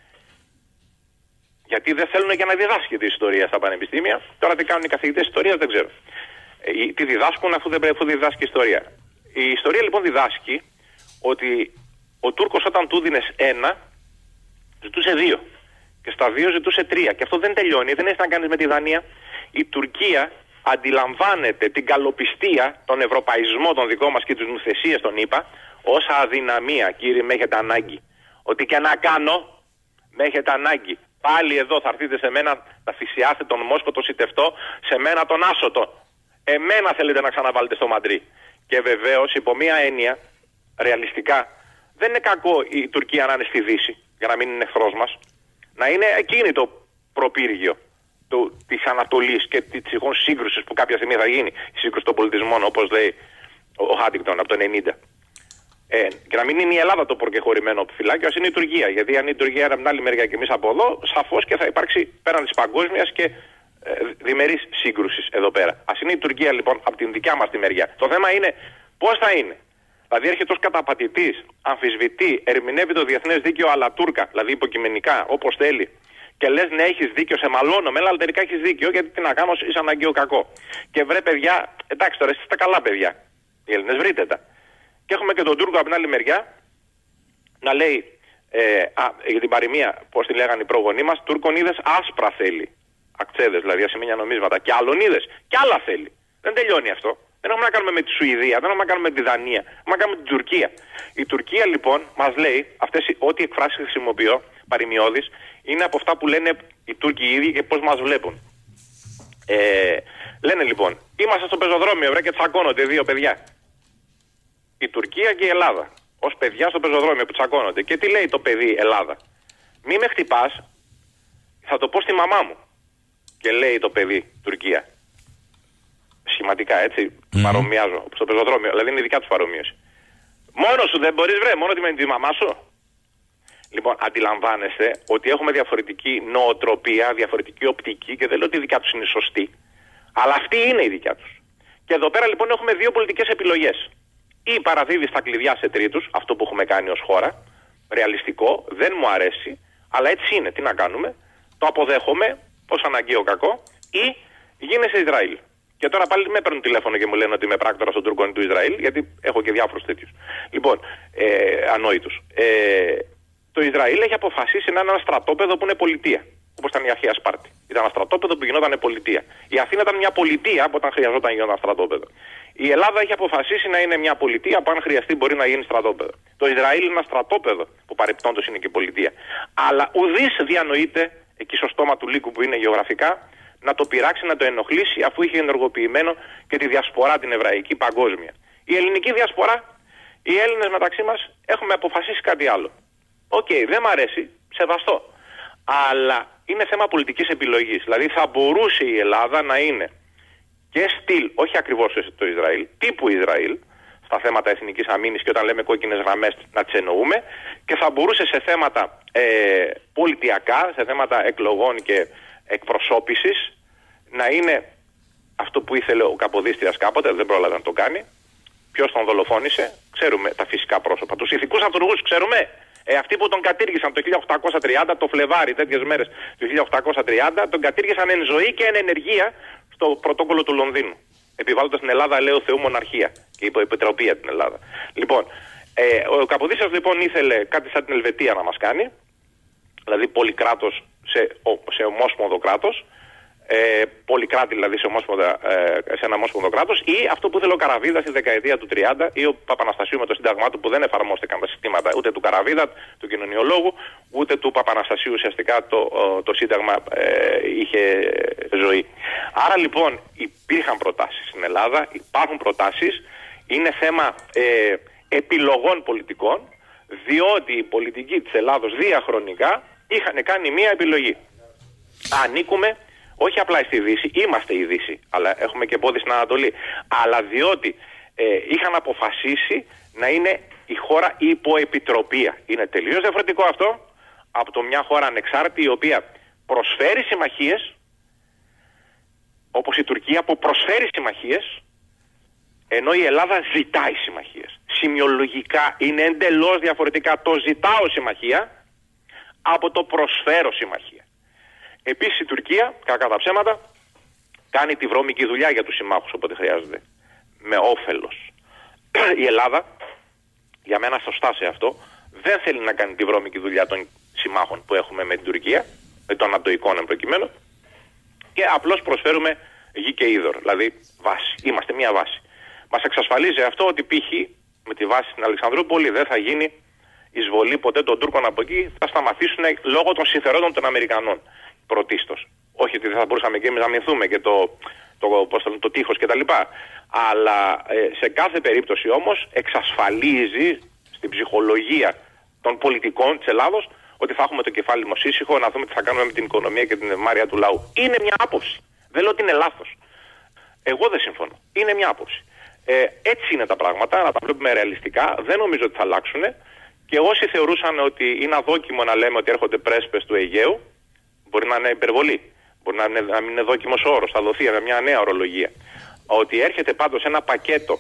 Γιατί δεν θέλουν και να διδάσκει την ιστορία στα πανεπιστήμια. Τώρα τι κάνουν οι καθηγητές ιστορίας δεν ξέρω. Ε, τι διδάσκουν αφού δεν πρέπει να διδάσκει ιστορία. Η ιστορία λοιπόν διδάσκει ότι ο Τούρκος όταν του δίνες ένα, ζητούσε δύο. Και στα δύο ζητούσε τρία. Και αυτό δεν τελειώνει, δεν έχει να κάνει με τη Δανία. Η Τουρκία αντιλαμβάνεται την καλοπιστία, τον ευρωπαϊσμό των δικών μας και τις νουθεσίες των ΗΠΑ ως αδυναμία. Κύριε, με έχετε ανάγκη. Ό,τι και να κάνω, με έχετε ανάγκη. Πάλι εδώ θα έρθετε σε μένα, θα θυσιάσετε τον Μόσκο, τον Σιτευτό, σε μένα τον Άσωτο. Εμένα θέλετε να ξαναβάλετε στο Μαντρί. Και βεβαίως, υπό μία έννοια, ρεαλιστικά, δεν είναι κακό η Τουρκία να είναι στη Δύση, για να μην είναι εχθρός μας. Να είναι εκείνη το προπύργιο της Ανατολής και της τυχόν σύγκρουσης που κάποια στιγμή θα γίνει, η σύγκρουση των πολιτισμών, όπως λέει ο Χάντιγκτον από το ενενήντα. Ε, και να μην είναι η Ελλάδα το προκεχωρημένο φυλάκιο, ας είναι η Τουρκία. Γιατί αν η Τουρκία είναι από την άλλη μεριά και εμείς από εδώ, σαφώς και θα υπάρξει πέραν της παγκόσμιας και ε, διμερής σύγκρουσης εδώ πέρα. Ας είναι η Τουρκία λοιπόν από την δικιά μας τη μεριά. Το θέμα είναι πώς θα είναι. Δηλαδή έρχεται ως καταπατητής, αμφισβητεί, ερμηνεύει το διεθνές δίκαιο αλλά Τούρκα, δηλαδή υποκειμενικά, όπως θέλει. Και λες ναι, έχεις δίκιο, σε μαλώνω με, αλλά τελικά έχεις δίκιο, γιατί τι να κάνω, είσαι αναγκαίο κακό. Και βρε παιδιά, εντάξει τώρα, εσείς είστε καλά παιδιά. Οι Έλληνες βρείτε τα. Και έχουμε και τον Τούρκο από την άλλη μεριά να λέει ε, α, για την παροιμία, πώς τη λέγανε οι προγονείς μας, Τούρκον είδες άσπρα θέλει. Ακτσέδες, δηλαδή ασημένια νομίσματα. Και άλλον είδες, και άλλα θέλει. Δεν τελειώνει αυτό. Δεν έχουμε να κάνουμε με τη Σουηδία, δεν έχουμε να κάνουμε με τη Δανία, έχουμε να κάνουμε με την Τουρκία. Η Τουρκία λοιπόν μας λέει, αυτές ό,τι εκφράσεις χρησιμοποιώ, παροιμιώδεις, είναι από αυτά που λένε οι Τούρκοι οι ίδιοι και πώς μας βλέπουν. Ε, λένε λοιπόν, είμαστε στο πεζοδρόμιο βρε, και τσακώνονται δύο παιδιά. Η Τουρκία και η Ελλάδα. Ως παιδιά στο πεζοδρόμιο που τσακώνονται. Και τι λέει το παιδί Ελλάδα? Μη με χτυπάς, θα το πω στη μαμά μου. Και λέει το παιδί Τουρκία. Σχηματικά έτσι, mm. παρομοιάζω στο πεζοδρόμιο. Δηλαδή είναι η δικιά του παρομοίωση. Μόνο σου δεν μπορείς βρε, μόνο τη μένει τη μαμά σου. Λοιπόν, αντιλαμβάνεστε ότι έχουμε διαφορετική νοοτροπία, διαφορετική οπτική, και δεν λέω ότι η δικιά τους είναι σωστή, αλλά αυτή είναι η δικιά τους. Και εδώ πέρα λοιπόν έχουμε δύο πολιτικές επιλογές. Ή παραδίδεις τα κλειδιά σε τρίτους, αυτό που έχουμε κάνει ως χώρα, ρεαλιστικό, δεν μου αρέσει, αλλά έτσι είναι, τι να κάνουμε, το αποδέχομαι ως αναγκαίο κακό, ή γίνεσαι Ισραήλ. Και τώρα πάλι με παίρνουν τηλέφωνο και μου λένε ότι είμαι πράκτορας των Τούρκων του Ισραήλ, γιατί έχω και διάφορους τέτοιους. Λοιπόν, ε, ανόητους. Ε, το Ισραήλ έχει αποφασίσει να είναι ένα στρατόπεδο που είναι πολιτεία. Όπως ήταν η αρχαία Σπάρτη. Ήταν ένα στρατόπεδο που γινόταν πολιτεία. Η Αθήνα ήταν μια πολιτεία που όταν χρειαζόταν να γινόταν στρατόπεδο. Η Ελλάδα έχει αποφασίσει να είναι μια πολιτεία που αν χρειαστεί μπορεί να γίνει στρατόπεδο. Το Ισραήλ είναι ένα στρατόπεδο που παρεπτόντως είναι και πολιτεία. Αλλά ουδής διανοείται εκεί στο στόμα του λύκου που είναι γεωγραφικά να το πειράξει, να το ενοχλήσει, αφού είχε ενεργοποιημένο και τη διασπορά την εβραϊκή παγκόσμια. Η ελληνική διασπορά, οι Έλληνες μεταξύ μας έχουμε αποφασίσει κάτι άλλο. Οκ, okay, δεν μ' αρέσει, σεβαστό. Αλλά είναι θέμα πολιτικής επιλογής. Δηλαδή θα μπορούσε η Ελλάδα να είναι και στυλ, όχι ακριβώς το Ισραήλ, τύπου Ισραήλ, στα θέματα εθνικής αμήνης, και όταν λέμε κόκκινες γραμμές να τις εννοούμε, και θα μπορούσε σε θέματα ε, πολιτιακά, σε θέματα εκλογών και εκπροσώπησης, να είναι αυτό που ήθελε ο Καποδίστριας κάποτε, δεν πρόλαβε να το κάνει. Ποιος τον δολοφόνησε, ξέρουμε τα φυσικά πρόσωπα. Τους ηθικούς αυτούργους ξέρουμε. Ε, αυτοί που τον κατήργησαν το χίλια οκτακόσια τριάντα, το Φλεβάρι, τέτοιες μέρες του χίλια οκτακόσια τριάντα, τον κατήργησαν εν ζωή και εν ενεργεία στο πρωτόκολλο του Λονδίνου. Επιβάλλοντας στην Ελλάδα, λέω, Θεού μοναρχία και υποεπιτροπία την Ελλάδα. Λοιπόν, ε, ο Καποδίστριας λοιπόν ήθελε κάτι σαν την Ελβετία να μας κάνει, δηλαδή πολυκράτος σε, σε ομόσπονδο κράτος. Ε, πολυκράτη δηλαδή σε, ε, σε ένα ομόσπονδο κράτος, ή αυτό που ήθελε ο Καραβίδας στη δεκαετία του τριάντα ή ο Παπαναστασίου με το σύνταγμά του, που δεν εφαρμόστηκαν τα συστήματα ούτε του Καραβίδα, του κοινωνιολόγου, ούτε του Παπαναστασίου. Ουσιαστικά το, το σύνταγμα ε, είχε ζωή. Άρα λοιπόν υπήρχαν προτάσεις στην Ελλάδα, υπάρχουν προτάσεις, είναι θέμα ε, επιλογών πολιτικών, διότι οι πολιτικοί της Ελλάδος διαχρονικά είχαν κάνει μία επιλογή. Ανήκουμε όχι απλά στη Δύση, είμαστε η Δύση, αλλά έχουμε και πόδι στην Ανατολή. Αλλά διότι ε, είχαν αποφασίσει να είναι η χώρα υποεπιτροπία. Είναι τελείως διαφορετικό αυτό από το μια χώρα ανεξάρτητη, η οποία προσφέρει συμμαχίες, όπως η Τουρκία που προσφέρει συμμαχίες, ενώ η Ελλάδα ζητάει συμμαχίες. Σημειολογικά είναι εντελώς διαφορετικά το ζητάω συμμαχία από το προσφέρω συμμαχία. Επίσης η Τουρκία, κακά τα ψέματα, κάνει τη βρώμικη δουλειά για τους συμμάχους όποτε χρειάζεται. Με όφελος. Η Ελλάδα, για μένα σωστά σε αυτό, δεν θέλει να κάνει τη βρώμικη δουλειά των συμμάχων που έχουμε με την Τουρκία, με των Ανατοικών εν προκειμένου, και απλώς προσφέρουμε γη και είδωρ, δηλαδή βάση. Είμαστε μια βάση. Μας εξασφαλίζει αυτό ότι π.χ. με τη βάση στην Αλεξανδρούπολη δεν θα γίνει εισβολή ποτέ των Τούρκων από εκεί, θα σταματήσουν λόγω των συμφερόντων των Αμερικανών. Πρωτίστως. Όχι ότι δεν θα μπορούσαμε και εμείς να μηνθούμε και το, το, πώς το, το τείχος κτλ. Αλλά ε, σε κάθε περίπτωση όμως εξασφαλίζει στην ψυχολογία των πολιτικών της Ελλάδος ότι θα έχουμε το κεφάλι μας ήσυχο, να δούμε τι θα κάνουμε με την οικονομία και την ευμάρεια του λαού. Είναι μια άποψη. Δεν λέω ότι είναι λάθος. Εγώ δεν συμφωνώ. Είναι μια άποψη. Ε, έτσι είναι τα πράγματα, να τα βλέπουμε ρεαλιστικά. Δεν νομίζω ότι θα αλλάξουν. Και όσοι θεωρούσαν ότι είναι αδόκιμο να λέμε ότι έρχονται πρέσπες του Αιγαίου, μπορεί να είναι υπερβολή. Μπορεί να, είναι, να μην είναι δόκιμος όρος. Θα δοθεί με μια νέα ορολογία. Ότι έρχεται πάντως ένα πακέτο,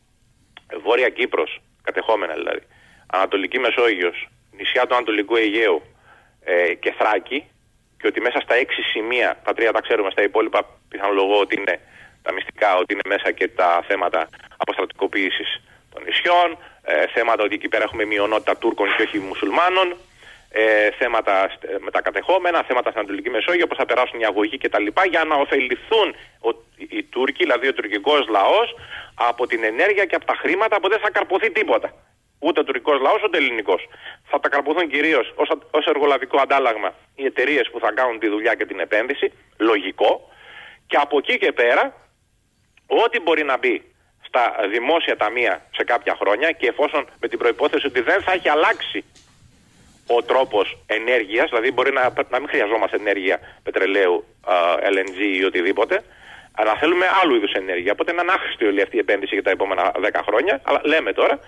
Βόρεια Κύπρος, κατεχόμενα δηλαδή, Ανατολική Μεσόγειος, νησιά του Ανατολικού Αιγαίου ε, και Θράκη, και ότι μέσα στα έξι σημεία, τα τρία τα ξέρουμε, στα υπόλοιπα πιθανολογώ ότι είναι τα μυστικά, ότι είναι μέσα και τα θέματα αποστρατικοποίησης των νησιών, ε, θέματα ότι εκεί πέρα έχουμε μειονότητα Τούρκων και όχι μουσουλμάνων, ε, θέματα με τα κατεχόμενα, θέματα στην Ανατολική Μεσόγειο, πώς θα περάσουν οι αγωγοί κτλ. Για να ωφεληθούν ο, οι Τούρκοι, δηλαδή ο τουρκικός λαός, από την ενέργεια και από τα χρήματα που δεν θα καρποθεί τίποτα. Ούτε ο τουρκικός λαός, ούτε ελληνικός. Θα τα καρποθούν κυρίως ως, ως εργολαβικό αντάλλαγμα οι εταιρείες που θα κάνουν τη δουλειά και την επένδυση. Λογικό. Και από εκεί και πέρα, ό,τι μπορεί να μπει στα δημόσια ταμεία σε κάποια χρόνια, και εφόσον με την προϋπόθεση ότι δεν θα έχει αλλάξει ο τρόπος ενέργειας, δηλαδή μπορεί να, να μην χρειαζόμαστε ενέργεια πετρελαίου, ελ εν τζι ή οτιδήποτε, αλλά θέλουμε άλλου είδους ενέργεια. Οπότε είναι ανάχρηστη όλη αυτή η επένδυση για τα επόμενα δέκα χρόνια. Αλλά λέμε τώρα,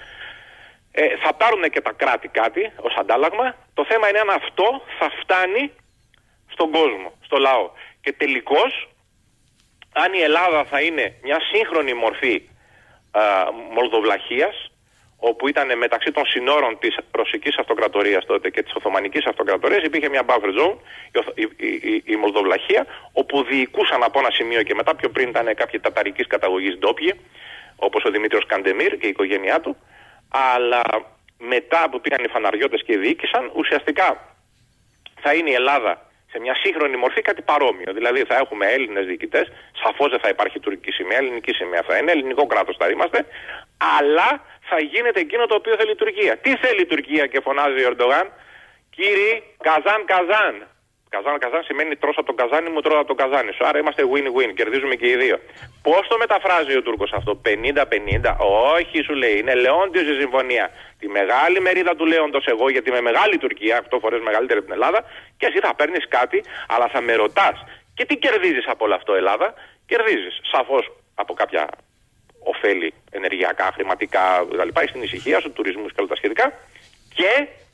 ε, θα πάρουν και τα κράτη κάτι ως αντάλλαγμα. Το θέμα είναι αν αυτό θα φτάνει στον κόσμο, στο λαό. Και τελικώς, αν η Ελλάδα θα είναι μια σύγχρονη μορφή α, Μολδοβλαχίας, όπου ήταν μεταξύ των συνόρων της Ρωσικής Αυτοκρατορίας τότε και της Οθωμανικής Αυτοκρατορίας, υπήρχε μια buffer zone, η, η, η, η Μολδοβλαχία, όπου διοικούσαν από ένα σημείο και μετά, πιο πριν ήταν κάποιοι ταταρικής καταγωγής ντόπιοι, όπως ο Δημήτριος Καντεμίρ και η οικογένειά του, αλλά μετά που πήγαν οι φαναριώτες και διοίκησαν, ουσιαστικά θα είναι η Ελλάδα σε μια σύγχρονη μορφή κάτι παρόμοιο. Δηλαδή θα έχουμε Έλληνες διοικητές, σαφώς δεν θα υπάρχει τουρκική σημαία, ελληνική σημαία θα είναι, ελληνικό κράτος θα είμαστε, αλλά θα γίνεται εκείνο το οποίο θέλει η Τουρκία. Τι θέλει η Τουρκία και φωνάζει ο Ερντογάν? Κύριοι, Καζάν, Καζάν. Καζάν, καζάν σημαίνει τρως από τον καζάνι μου, τρώω από τον καζάνι σου. Άρα είμαστε win-win, κερδίζουμε και οι δύο. Πώς το μεταφράζει ο Τούρκος αυτό, πενήντα πενήντα? Όχι, σου λέει, είναι Λεόντιος η συμφωνία. Τη μεγάλη μερίδα του Λέοντος εγώ, γιατί είμαι μεγάλη Τουρκία, οκτώ φορές μεγαλύτερη από την Ελλάδα, και εσύ θα παίρνεις κάτι, αλλά θα με ρωτάς. Και τι κερδίζεις από όλο αυτό, Ελλάδα? Κερδίζεις σαφώς από κάποια ωφέλη ενεργειακά, χρηματικά κτλ. Στην ησυχία σου, τουρισμού και όλα τα σχετικά. Και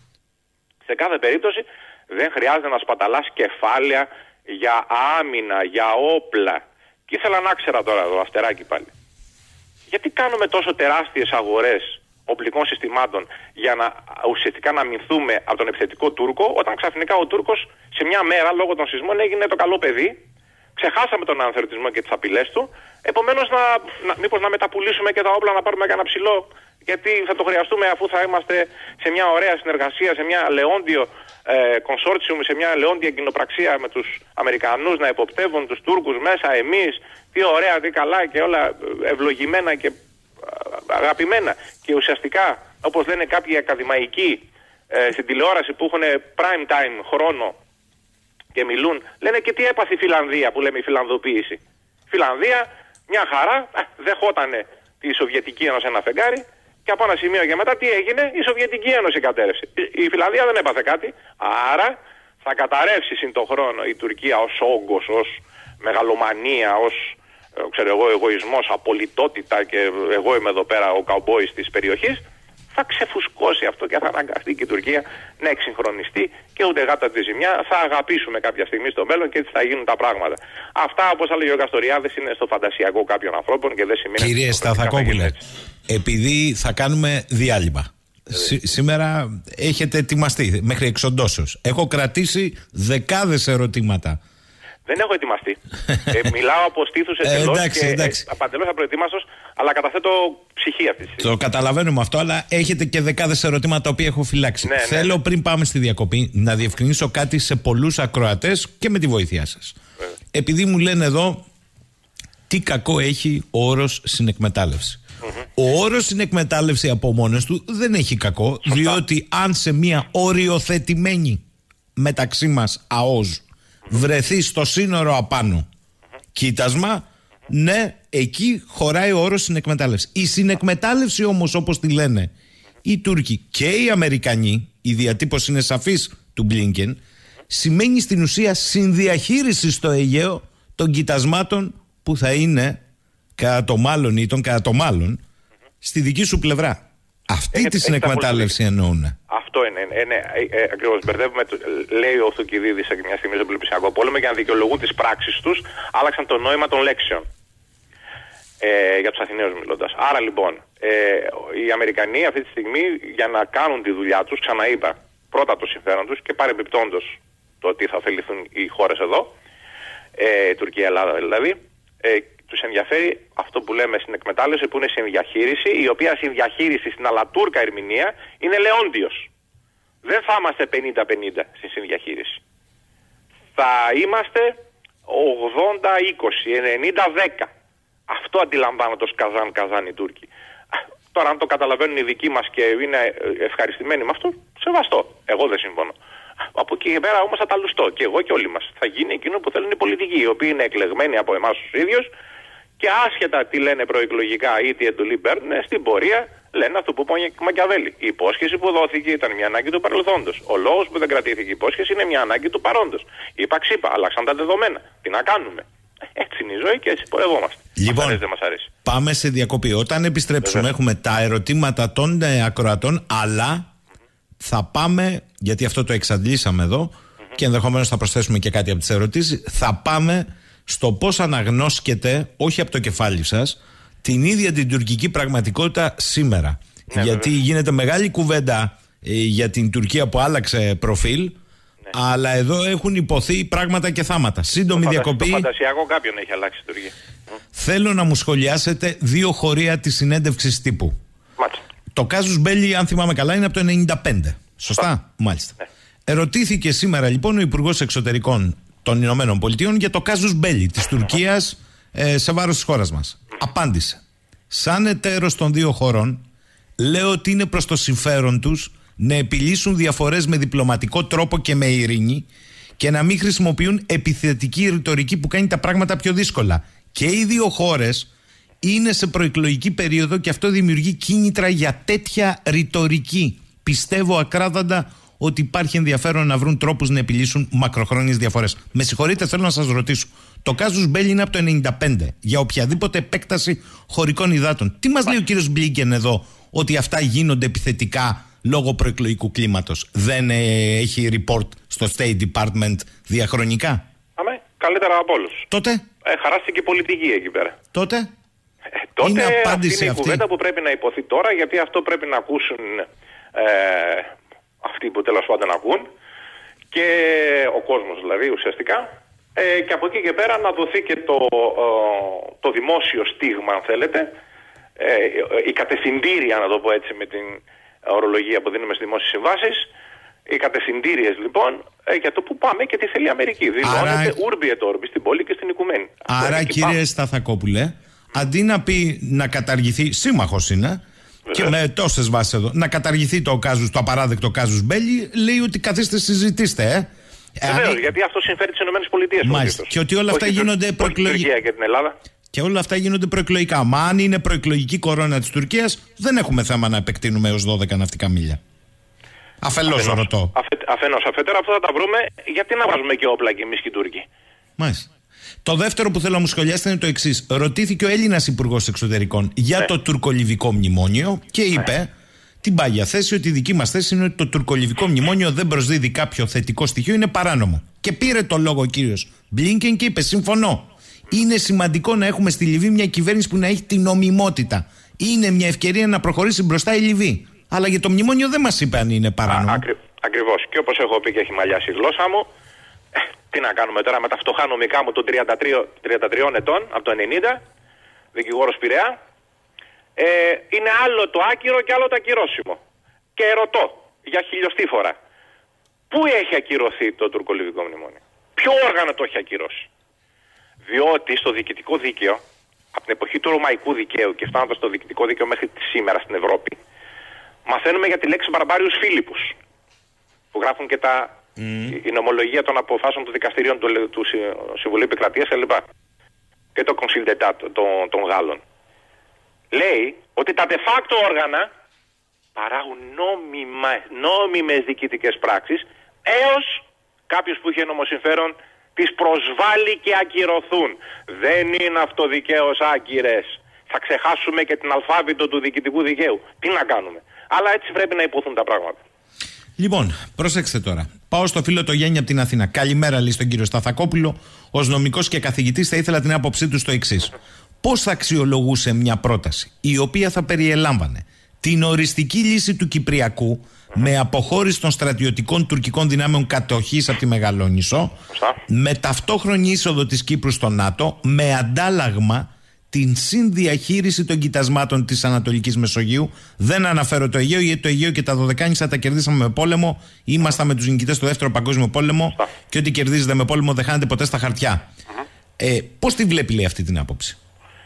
σε κάθε περίπτωση δεν χρειάζεται να σπαταλάς κεφάλαια για άμυνα, για όπλα. Και ήθελα να ξέρα τώρα το αστεράκι πάλι. Γιατί κάνουμε τόσο τεράστιες αγορές οπλικών συστημάτων για να ουσιαστικά να αμυνθούμε από τον επιθετικό Τούρκο, όταν ξαφνικά ο Τούρκος σε μια μέρα λόγω των σεισμών έγινε το καλό παιδί, ξεχάσαμε τον ανθερωτισμό και τις απειλές του, επομένως να, να, μήπως να μεταπουλήσουμε και τα όπλα, να πάρουμε κανένα ψηλό, γιατί θα το χρειαστούμε αφού θα είμαστε σε μια ωραία συνεργασία, σε μια λεόντιο ε, consortium, σε μια λεόντια κοινοπραξία με τους Αμερικανούς να υποπτεύουν τους Τούρκους μέσα, εμείς, τι ωραία, τι καλά και όλα ευλογημένα και αγαπημένα. Και ουσιαστικά, όπως λένε κάποιοι ακαδημαϊκοί ε, στην τηλεόραση που έχουν prime time χρόνο και μιλούν, λένε και τι έπαθε η Φιλανδία, που λέμε η φιλανδοποίηση. Η Φιλανδία, μια χαρά, ε, δεχότανε τη Σοβιετική Ένωση ένα φεγγάρι, και από ένα σημείο και μετά τι έγινε? Η Σοβιετική Ένωση κατέρευσε. Η Φιλανδία δεν έπαθε κάτι, άρα θα καταρρεύσει συν το χρόνο η Τουρκία ως όγκος, ως μεγαλομανία, ως ξέρω εγώ, εγωισμός, απολυτότητα και εγώ είμαι εδώ πέρα ο καουμπόης της περιοχής. Θα ξεφουσκώσει αυτό και θα αναγκαστεί και η Τουρκία να εξυγχρονιστεί και ούτε γάτα τη ζημιά. Θα αγαπήσουμε κάποια στιγμή στο μέλλον και έτσι θα γίνουν τα πράγματα. Αυτά, όπως έλεγε ο Καστοριάδης, είναι στο φαντασιακό κάποιων ανθρώπων και δεν σημαίνει. Κύριε Σταθακόπουλε, επειδή θα κάνουμε διάλειμμα. Σή, σήμερα έχετε ετοιμαστεί μέχρι εξοντώσεως. Έχω κρατήσει δεκάδες ερωτήματα. Δεν έχω ετοιμαστεί. ε, μιλάω από στήθους εντελώς ε, και απαντελώς απροετοίμαστος, αλλά καταθέτω ψυχή αυτή. Το καταλαβαίνουμε αυτό, αλλά έχετε και δεκάδες ερωτήματα τα οποία έχω φυλάξει. Ναι, Θέλω ναι. πριν πάμε στη διακοπή να διευκρινίσω κάτι σε πολλούς ακροατές και με τη βοήθειά σας. Ε. Επειδή μου λένε εδώ τι κακό έχει ο όρος συνεκμετάλλευση. Mm-hmm. Ο όρος συνεκμετάλλευση από μόνος του δεν έχει κακό, Σωστά. διότι αν σε μια οριοθετημένη μεταξύ μας ΑΟΣ βρεθεί στο σύνορο απάνω mm-hmm. κοίτασμα, mm-hmm. ναι, εκεί χωράει ο όρος συνεκμετάλλευση. Η συνεκμετάλλευση όμως, όπως τη λένε mm-hmm. οι Τούρκοι και οι Αμερικανοί, η διατύπωση είναι σαφής του Μπλίνκεν, mm-hmm. σημαίνει στην ουσία συνδιαχείριση στο Αιγαίο των κοιτασμάτων που θα είναι κατά το μάλλον ή τον κατά το μάλλον mm-hmm. στη δική σου πλευρά. Αυτή Έχετε, τη συνεκμετάλλευση εννοούν. Αυτό είναι. είναι, είναι ε, ε, ακριβώς. Μπερδεύουμε, λέει ο Θουκυδίδης σε μια στιγμή στον Πελοποννησιακό πόλεμο, για να δικαιολογούν τις πράξεις τους, άλλαξαν το νόημα των λέξεων. Ε, για τους Αθηναίους μιλώντας. Άρα λοιπόν, ε, οι Αμερικανοί αυτή τη στιγμή για να κάνουν τη δουλειά τους, ξαναείπα, πρώτα το συμφέρον τους και παρεμπιπτόντως το ότι θα ωφεληθούν οι χώρες εδώ, ε, Τουρκία, Ελλάδα δηλαδή, ε, τους ενδιαφέρει αυτό που λέμε συνεκμετάλλευση, που είναι συνδιαχείριση, η οποία συνδιαχείριση στην αλατούρκα ερμηνεία είναι λεόντιος. Δεν θα είμαστε πενήντα πενήντα στη συνδιαχείριση. Θα είμαστε ογδόντα είκοσι, ενενήντα δέκα. Αυτό αντιλαμβάνονται ως καζάν καζάν οι Τούρκοι. Τώρα αν το καταλαβαίνουν οι δικοί μας και είναι ευχαριστημένοι με αυτό, σεβαστό. Εγώ δεν συμφωνώ. Από εκεί και πέρα όμως θα τα λουστώ και εγώ και όλοι μας. Θα γίνει εκείνο που θέλουν οι πολιτικοί, οι οποίοι είναι εκλεγμένοι από εμάς τους ίδιους και άσχετα τι λένε προεκλογικά ή τι εντολή παίρνουν, στην πορεία λένε αυτό που είπε ο Μακιαβέλη. Η υπόσχεση που δόθηκε ήταν μια ανάγκη του παρελθόντος. Ο λόγος που δεν κρατήθηκε η υπόσχεση είναι μια ανάγκη του παρόντος. Είπα ξύπα, αλλάξαν τα δεδομένα. Τι να κάνουμε. Έτσι είναι η ζωή και έτσι πορευόμαστε. Λοιπόν, αρέσει, δεν μας αρέσει. Πάμε σε διακοπή. Όταν επιστρέψουμε, Βέβαια. έχουμε τα ερωτήματα των ε, ακροατών, αλλά mm-hmm. θα πάμε, γιατί αυτό το εξαντλήσαμε εδώ mm-hmm. και ενδεχομένως θα προσθέσουμε και κάτι από τις ερωτήσεις. Θα πάμε στο πώς αναγνώσκεται, όχι από το κεφάλι σας, την ίδια την τουρκική πραγματικότητα σήμερα. Ναι, γιατί βέβαια. γίνεται μεγάλη κουβέντα ε, για την Τουρκία που άλλαξε προφίλ, ναι. αλλά εδώ έχουν υποθεί πράγματα και θάματα. Σύντομη το διακοπή. Το φαντασιακό κάποιον έχει αλλάξει η Τουρκία. Θέλω να μου σχολιάσετε δύο χωρία της συνέντευξης τύπου. Μάλιστα. Το κάζους Μπέλι, αν θυμάμαι καλά, είναι από το ενενήντα πέντε. Σωστά? Α. Μάλιστα. Ναι. Ερωτήθηκε σήμερα λοιπόν ο Υπουργός Εξωτερικών των Ηνωμένων Πολιτείων για το κάζους Μπέλι της Τουρκίας ε, σε βάρος της χώρας μας. Απάντησε. Σαν εταίρος των δύο χωρών, λέω ότι είναι προς το συμφέρον τους να επιλύσουν διαφορές με διπλωματικό τρόπο και με ειρήνη και να μην χρησιμοποιούν επιθετική ρητορική που κάνει τα πράγματα πιο δύσκολα. Και οι δύο χώρες είναι σε προεκλογική περίοδο και αυτό δημιουργεί κίνητρα για τέτοια ρητορική. Πιστεύω ακράδαντα ότι υπάρχει ενδιαφέρον να βρουν τρόπους να επιλύσουν μακροχρόνιες διαφορές. Με συγχωρείτε, θέλω να σας ρωτήσω. Το κάζους μπέλι είναι από το ενενήντα πέντε για οποιαδήποτε επέκταση χωρικών υδάτων. Τι μας λέει ο κύριος Μπλίνκεν εδώ, ότι αυτά γίνονται επιθετικά λόγω προεκλογικού κλίματος? Δεν ε, έχει report στο State Department διαχρονικά? Αμέ, καλύτερα από όλους. Τότε. Ε, χαράστηκε η πολιτική εκεί πέρα. Τότε. Ε, τότε είναι απάντηση αυτή είναι η αυτή. κουβέντα που πρέπει να υποθεί τώρα, γιατί αυτό πρέπει να ακούσουν ε, αυτοί που τέλος πάντων ακούν και ο κόσμος δηλαδή ουσιαστικά. Ε, και από εκεί και πέρα να δοθεί και το, ε, το δημόσιο στίγμα, αν θέλετε, ε, η κατευθυντήρια, να το πω έτσι με την ορολογία που δίνουμε στις δημόσιες συμβάσεις, οι κατευθυντήριες λοιπόν ε, για το που πάμε και τι θέλει η Αμερική. Δηλώνεται ούρμπι et orbi στην πόλη και στην οικουμένη. Άρα κύριε Σταθακόπουλε, αντί να πει να καταργηθεί, σύμμαχος είναι, και με τόσες βάσεις εδώ, να καταργηθεί το κάζους, το απαράδεκτο κάζους μπέλι, λέει ότι καθίστε συζητήστε, ε. Βεβαίως, ε, γιατί αυτό συμφέρει τις ΗΠΑ. Μάλιστα. Και ότι όλα αυτά όχι γίνονται προεκλογικά. Και την Ελλάδα. Και όλα αυτά γίνονται προεκλογικά. Μα αν είναι προεκλογική κορώνα της Τουρκίας, δεν έχουμε θέμα να επεκτείνουμε έως δώδεκα ναυτικά μίλια. Αφελώς ρωτώ. Αφε, αφενός, αφετέρου, αυτό θα τα βρούμε. Γιατί να βάζουμε και όπλα και εμείς και οι Τούρκοι? Μάλιστα. Το δεύτερο που θέλω να μου σχολιάσετε είναι το εξής. Ρωτήθηκε ο Έλληνας Υπουργός Εξωτερικών για ναι. το τουρκολιβικό μνημόνιο και είπε ναι. την πάγια θέση ότι η δική μας θέση είναι ότι το τουρκολιβικό μνημόνιο δεν προσδίδει κάποιο θετικό στοιχείο, είναι παράνομο. Και πήρε το λόγο ο κύριος Μπλίνκεν και είπε: συμφωνώ. Είναι σημαντικό να έχουμε στη Λιβύη μια κυβέρνηση που να έχει την νομιμότητα. Είναι μια ευκαιρία να προχωρήσει μπροστά η Λιβύη. Αλλά για το μνημόνιο δεν μας είπε αν είναι παράνομο. Ακρι, ακριβώς. Και όπως έχω πει και έχει μαλλιάσει η γλώσσα μου, ε, τι να κάνουμε τώρα με τα φτωχά νομικά μου των τριάντα τριών ετών, από το ενενήντα, δικηγόρος Πειραιά. Ε, είναι άλλο το άκυρο και άλλο το ακυρώσιμο. Και ρωτώ για χιλιοστή φορά, πού έχει ακυρωθεί το τουρκολιβικό μνημόνιο? Ποιο όργανο το έχει ακυρώσει? Διότι στο διοικητικό δίκαιο, από την εποχή του ρωμαϊκού δικαίου και φτάνοντας στο διοικητικό δίκαιο μέχρι σήμερα στην Ευρώπη, μαθαίνουμε για τη λέξη Μπαρμπάριους Φίλιππους, που γράφουν και τα, mm. η νομολογία των αποφάσεων των δικαστηρίων του, του Συμβουλίου Επικρατείας κλπ. Και το Conseil d'État των, των Γάλλων. Λέει ότι τα de facto όργανα παράγουν νόμιμα, νόμιμες διοικητικές πράξεις έως κάποιος που είχε νομοσυμφέρον τις προσβάλλει και ακυρωθούν. Δεν είναι αυτοδικαίως άκυρες. Θα ξεχάσουμε και την αλφάβητο του διοικητικού δικαίου. Τι να κάνουμε? Αλλά έτσι πρέπει να υποθούν τα πράγματα. Λοιπόν, προσέξτε τώρα. Πάω στο φίλο το Γιάννη από την Αθήνα. Καλημέρα, λέει στον κύριο Σταθακόπουλο. Ως νομικός και καθηγητής θα ήθελα την άποψή του στο εξής. Πώς θα αξιολογούσε μια πρόταση η οποία θα περιελάμβανε την οριστική λύση του Κυπριακού mm-hmm. με αποχώρηση των στρατιωτικών τουρκικών δυνάμεων κατοχής από τη Μεγαλόνισσο, mm-hmm. με ταυτόχρονη είσοδο της Κύπρου στο ΝΑΤΟ, με αντάλλαγμα την συνδιαχείριση των κοιτασμάτων της Ανατολικής Μεσογείου? Δεν αναφέρω το Αιγαίο, γιατί το Αιγαίο και τα Δωδεκάνησα τα κερδίσαμε με πόλεμο. Ήμασταν με τους νικητές στο Δεύτερο Παγκόσμιο Πόλεμο mm-hmm. και ό,τι κερδίζετε με πόλεμο δεν χάνετε ποτέ στα χαρτιά. Mm-hmm. Ε, πώς τη βλέπει, λέει, αυτή την άποψη?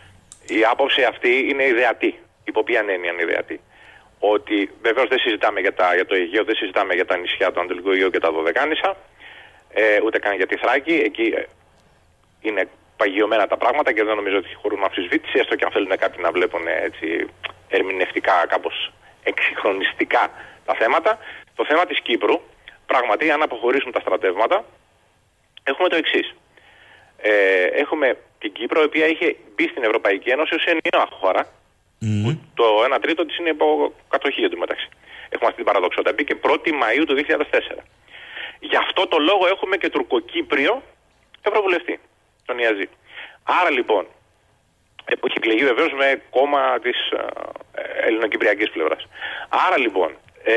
Η άποψη αυτή είναι ιδεατή. Υπό ποια έννοια είναι ιδεατή? Ότι βεβαίως δεν συζητάμε για, τα, για το Αιγαίο, δεν συζητάμε για τα νησιά του Ανατολικού Αιγαίου και τα Δωδεκάνησα, ε, ούτε καν για τη Θράκη. Εκεί ε, είναι παγιωμένα τα πράγματα και δεν νομίζω ότι χωρούν αμφισβήτηση, έστω και αν θέλουν κάποιοι να βλέπουν έτσι ερμηνευτικά, κάπως εξυγχρονιστικά τα θέματα. Το θέμα της Κύπρου, πραγματικά, αν αποχωρήσουν τα στρατεύματα, έχουμε το εξής. Ε, έχουμε την Κύπρο, η οποία είχε μπει στην Ευρωπαϊκή Ένωση ως ενιαία χώρα, mm. που το ένα τρίτο της είναι υπό κατοχή εντωμεταξύ. Έχουμε αυτή την παραδοξότητα. Μπήκε πρώτη Μαΐου του δύο χιλιάδες τέσσερα. Γι' αυτό το λόγο έχουμε και Τουρκοκύπριο Ευρωβουλευτή, τον Ιαζή. Άρα λοιπόν, που έχει εκλεγεί βεβαίως με κόμμα της ε, ελληνοκυπριακής πλευράς. Άρα λοιπόν, ε,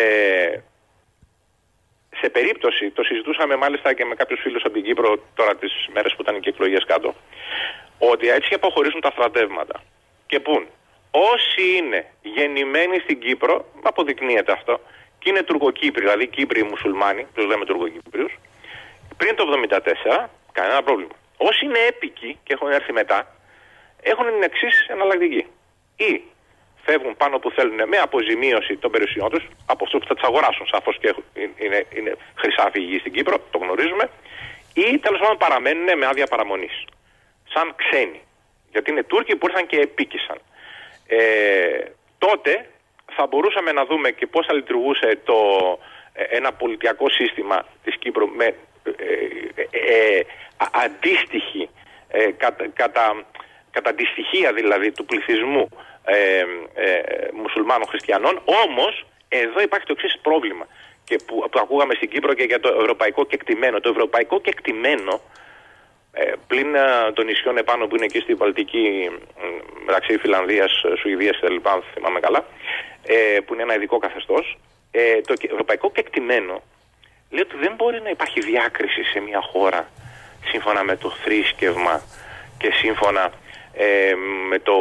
σε περίπτωση, το συζητούσαμε μάλιστα και με κάποιους φίλους από την Κύπρο τώρα τις μέρες που ήταν και εκλογές κάτω, ότι έτσι και αποχωρήσουν τα στρατεύματα και πούν όσοι είναι γεννημένοι στην Κύπρο, αποδεικνύεται αυτό, και είναι Τουρκοκύπριοι, δηλαδή Κύπριοι μουσουλμάνοι, τους λέμε Τουρκοκύπριους, πριν το εβδομήντα τέσσερα, κανένα πρόβλημα. Όσοι είναι έπικοι και έχουν έρθει μετά, έχουν την εξής εναλλακτική. Ή φεύγουν πάνω που θέλουν με αποζημίωση των περιουσιών τους, από αυτούς που θα τις αγοράσουν, σαφώς και είναι, είναι χρυσά φυγή στην Κύπρο, το γνωρίζουμε, ή τέλος πάντων παραμένουν με άδεια παραμονής, σαν ξένοι. Γιατί είναι Τούρκοι που ήρθαν και επίκησαν. Ε, τότε θα μπορούσαμε να δούμε και πώς θα λειτουργούσε το, ένα πολιτιακό σύστημα της Κύπρου με ε, ε, ε, αντίστοιχη, ε, κατα, κατα, κατά αντιστοιχεία δηλαδή του πληθυσμού ε, ε, μουσουλμάνων χριστιανών. Όμως εδώ υπάρχει το εξής πρόβλημα και που, που ακούγαμε στην Κύπρο και για το ευρωπαϊκό κεκτημένο. Το ευρωπαϊκό κεκτημένο ε, πλην των νησιών επάνω που είναι εκεί στη Βαλτική, μεταξύ Φιλανδίας, Σουηδίας κτλ., αν θυμάμαι καλά, ε, που είναι ένα ειδικό καθεστώς, ε, το ευρωπαϊκό κεκτημένο λέει ότι δεν μπορεί να υπάρχει διάκριση σε μια χώρα σύμφωνα με το θρήσκευμα και σύμφωνα ε, με το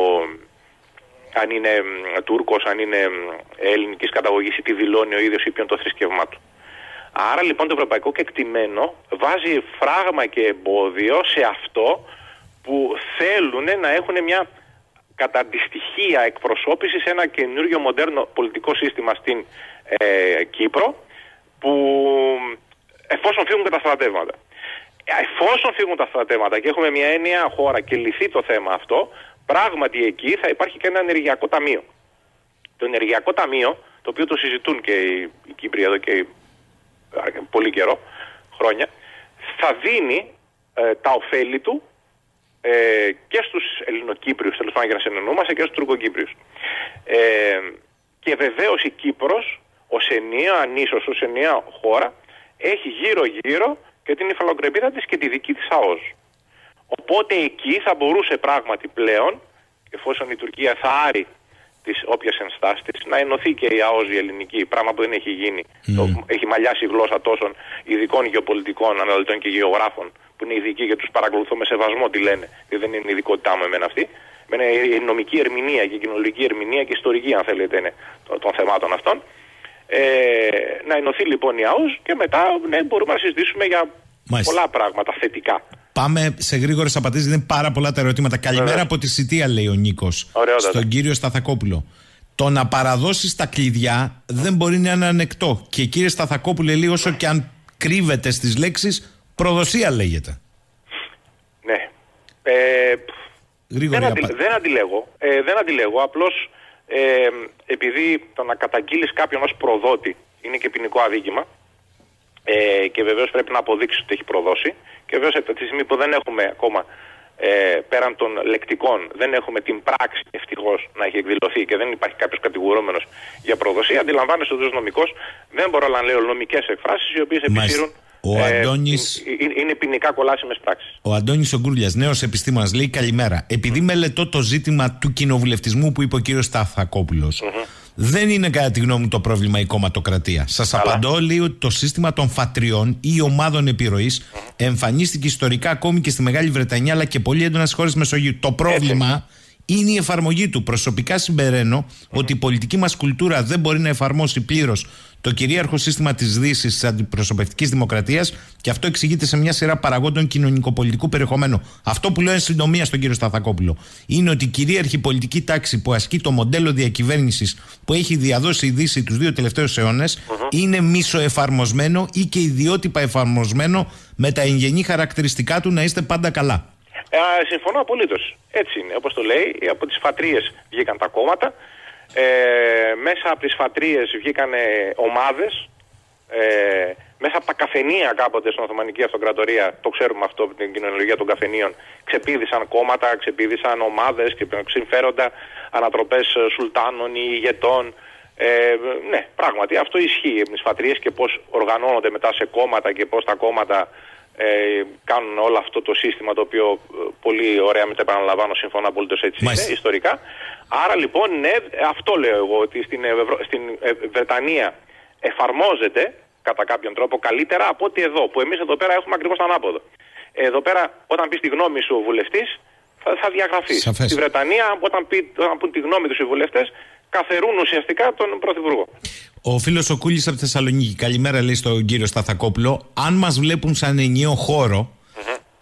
αν είναι Τούρκος, αν είναι ελληνικής καταγωγής ή τι δηλώνει ο ίδιος ή ποιον το θρήσκευμά του. Άρα λοιπόν το ευρωπαϊκό κεκτημένο βάζει φράγμα και εμπόδιο σε αυτό που θέλουν να έχουν μια κατά αντιστοιχεία εκπροσώπηση σε ένα καινούριο μοντέρνο πολιτικό σύστημα στην ε, Κύπρο, που εφόσον φύγουν και τα στρατεύματα. Εφόσον φύγουν τα στρατεύματα και έχουμε μια έννοια χώρα και λυθεί το θέμα αυτό, πράγματι εκεί θα υπάρχει και ένα ενεργειακό ταμείο. Το ενεργειακό ταμείο, το οποίο το συζητούν και οι, οι Κύπροι εδώ και πολύ καιρό, χρόνια, θα δίνει ε, τα ωφέλη του ε, και στους Ελληνοκύπριους, τέλος πάντων για να συνεννοούμαστε, και στους Τουρκοκύπριους. Ε, και βεβαίως η Κύπρος, ως ενιαία ανίσως, ως ενιαία χώρα, έχει γύρω-γύρω και την υφαλοκρηπίδα της και τη δική της ΑΟΣ. Οπότε εκεί θα μπορούσε πράγματι πλέον, εφόσον η Τουρκία θα άρει τις όποιες ενστάσεις της, να ενωθεί και η ΑΟΣ η ελληνική, πράγμα που δεν έχει γίνει. Mm. Το, έχει μαλλιάσει η γλώσσα τόσων ειδικών γεωπολιτικών αναλυτών και γεωγράφων, που είναι ειδικοί και τους παρακολουθώ με σεβασμό τι λένε, γιατί δεν είναι η ειδικότητά μου εμένα αυτή. Εμένα η νομική ερμηνεία και η κοινωνική ερμηνεία και ιστορική, αν θέλετε, είναι των θεμάτων αυτών. Ε, να ενωθεί λοιπόν η ΑΟΣ και μετά ναι, μπορούμε να συζητήσουμε για Μάλιστα. πολλά πράγματα θετικά. Πάμε σε γρήγορες απαντήσεις, είναι πάρα πολλά τα ερωτήματα. Καλημέρα Ωραία. από τη Σιτία, λέει ο Νίκος. Στον κύριο Σταθακόπουλο. Το να παραδώσεις τα κλειδιά δεν μπορεί να είναι ανεκτό. Και κύριε Σταθακόπουλε, λέει, όσο και αν κρύβεται στις λέξεις, προδοσία λέγεται. Ναι. Ε, δεν, αντι, δεν αντιλέγω. Ε, δεν αντιλέγω. Απλώς ε, επειδή το να καταγγείλεις κάποιον ως προδότη είναι και ποινικό αδίκημα. Ε, και βεβαίως πρέπει να αποδείξει ότι έχει προδώσει. Και βεβαίως από τη στιγμή που δεν έχουμε ακόμα ε, πέραν των λεκτικών, δεν έχουμε την πράξη ευτυχώς να έχει εκδηλωθεί και δεν υπάρχει κάποιος κατηγορούμενος για προδοσία, αντιλαμβάνεσαι ότι ως νομικός δεν μπορώ να λέω νομικές εκφράσεις οι οποίες επισύρουν. Ο ε, Αντώνης... είναι ποινικά κολάσιμες πράξεις. Ο Αντώνης ο Γκούρλιας, νέος επιστήμονας, λέει καλημέρα. Επειδή mm. μελετώ το ζήτημα του κοινοβουλευτισμού που είπε ο κύριος Σταθακόπουλος, mm-hmm. δεν είναι κατά τη γνώμη μου το πρόβλημα η κομματοκρατία. Σας απαντώ, λέει, ότι το σύστημα των φατριών ή ομάδων επιρροής mm. εμφανίστηκε ιστορικά ακόμη και στη Μεγάλη Βρετανία, αλλά και πολύ έντονα στις χώρες Μεσογείου. Το πρόβλημα Έτσι. είναι η εφαρμογή του. Προσωπικά συμπεραίνω mm. ότι η πολιτική μας κουλτούρα δεν μπορεί να εφαρμόσει πλήρως το κυρίαρχο σύστημα της Δύσης της αντιπροσωπευτικής δημοκρατίας, και αυτό εξηγείται σε μια σειρά παραγόντων κοινωνικοπολιτικού περιεχομένου. Αυτό που λέω εν συντομία στον κύριο Σταθακόπουλο είναι ότι η κυρίαρχη πολιτική τάξη που ασκεί το μοντέλο διακυβέρνησης που έχει διαδώσει η Δύση τους δύο τελευταίους αιώνες uh-huh. είναι μισοεφαρμοσμένο ή και ιδιότυπα εφαρμοσμένο με τα εγγενή χαρακτηριστικά του να είστε πάντα καλά. Ε, συμφωνώ απολύτως. Έτσι είναι. Όπως το λέει, από τις φατρίες βγήκαν τα κόμματα. Ε, μέσα από τις φατρίες βγήκαν ομάδες, ε, μέσα από τα καφενεία κάποτε στην Οθωμανική Αυτοκρατορία, το ξέρουμε αυτό από την κοινωνιολογία των καφενείων, ξεπήδησαν κόμματα, ξεπήδησαν ομάδες και συμφέροντα, ανατροπές σουλτάνων ή ηγετών. Ε, ναι, πράγματι αυτό ισχύει από τις φατρίες και πώς οργανώνονται μετά σε κόμματα και πώς τα κόμματα ε, κάνουν όλο αυτό το σύστημα, το οποίο πολύ ωραία με το επαναλαμβάνω, συμφωνώ απολύτως, έτσι είναι ιστορικά. Άρα λοιπόν, ναι, αυτό λέω εγώ, ότι στην, Ευρω... στην Βρετανία εφαρμόζεται κατά κάποιον τρόπο καλύτερα από ότι εδώ, που εμείς εδώ πέρα έχουμε ακριβώς το ανάποδο. Εδώ πέρα, όταν πεις τη γνώμη σου ο βουλευτής, θα, θα διαγραφεί. Σαφές. Στη Βρετανία, όταν, πει, όταν πούν τη γνώμη τους οι βουλευτές, καθερούν ουσιαστικά τον Πρωθυπουργό. Ο φίλος ο Κούλης από τη Θεσσαλονίκη, καλημέρα, λέει στον κύριο Σταθακόπουλο. Αν μας βλέπουν σαν ενιαίο χώρο mm-hmm.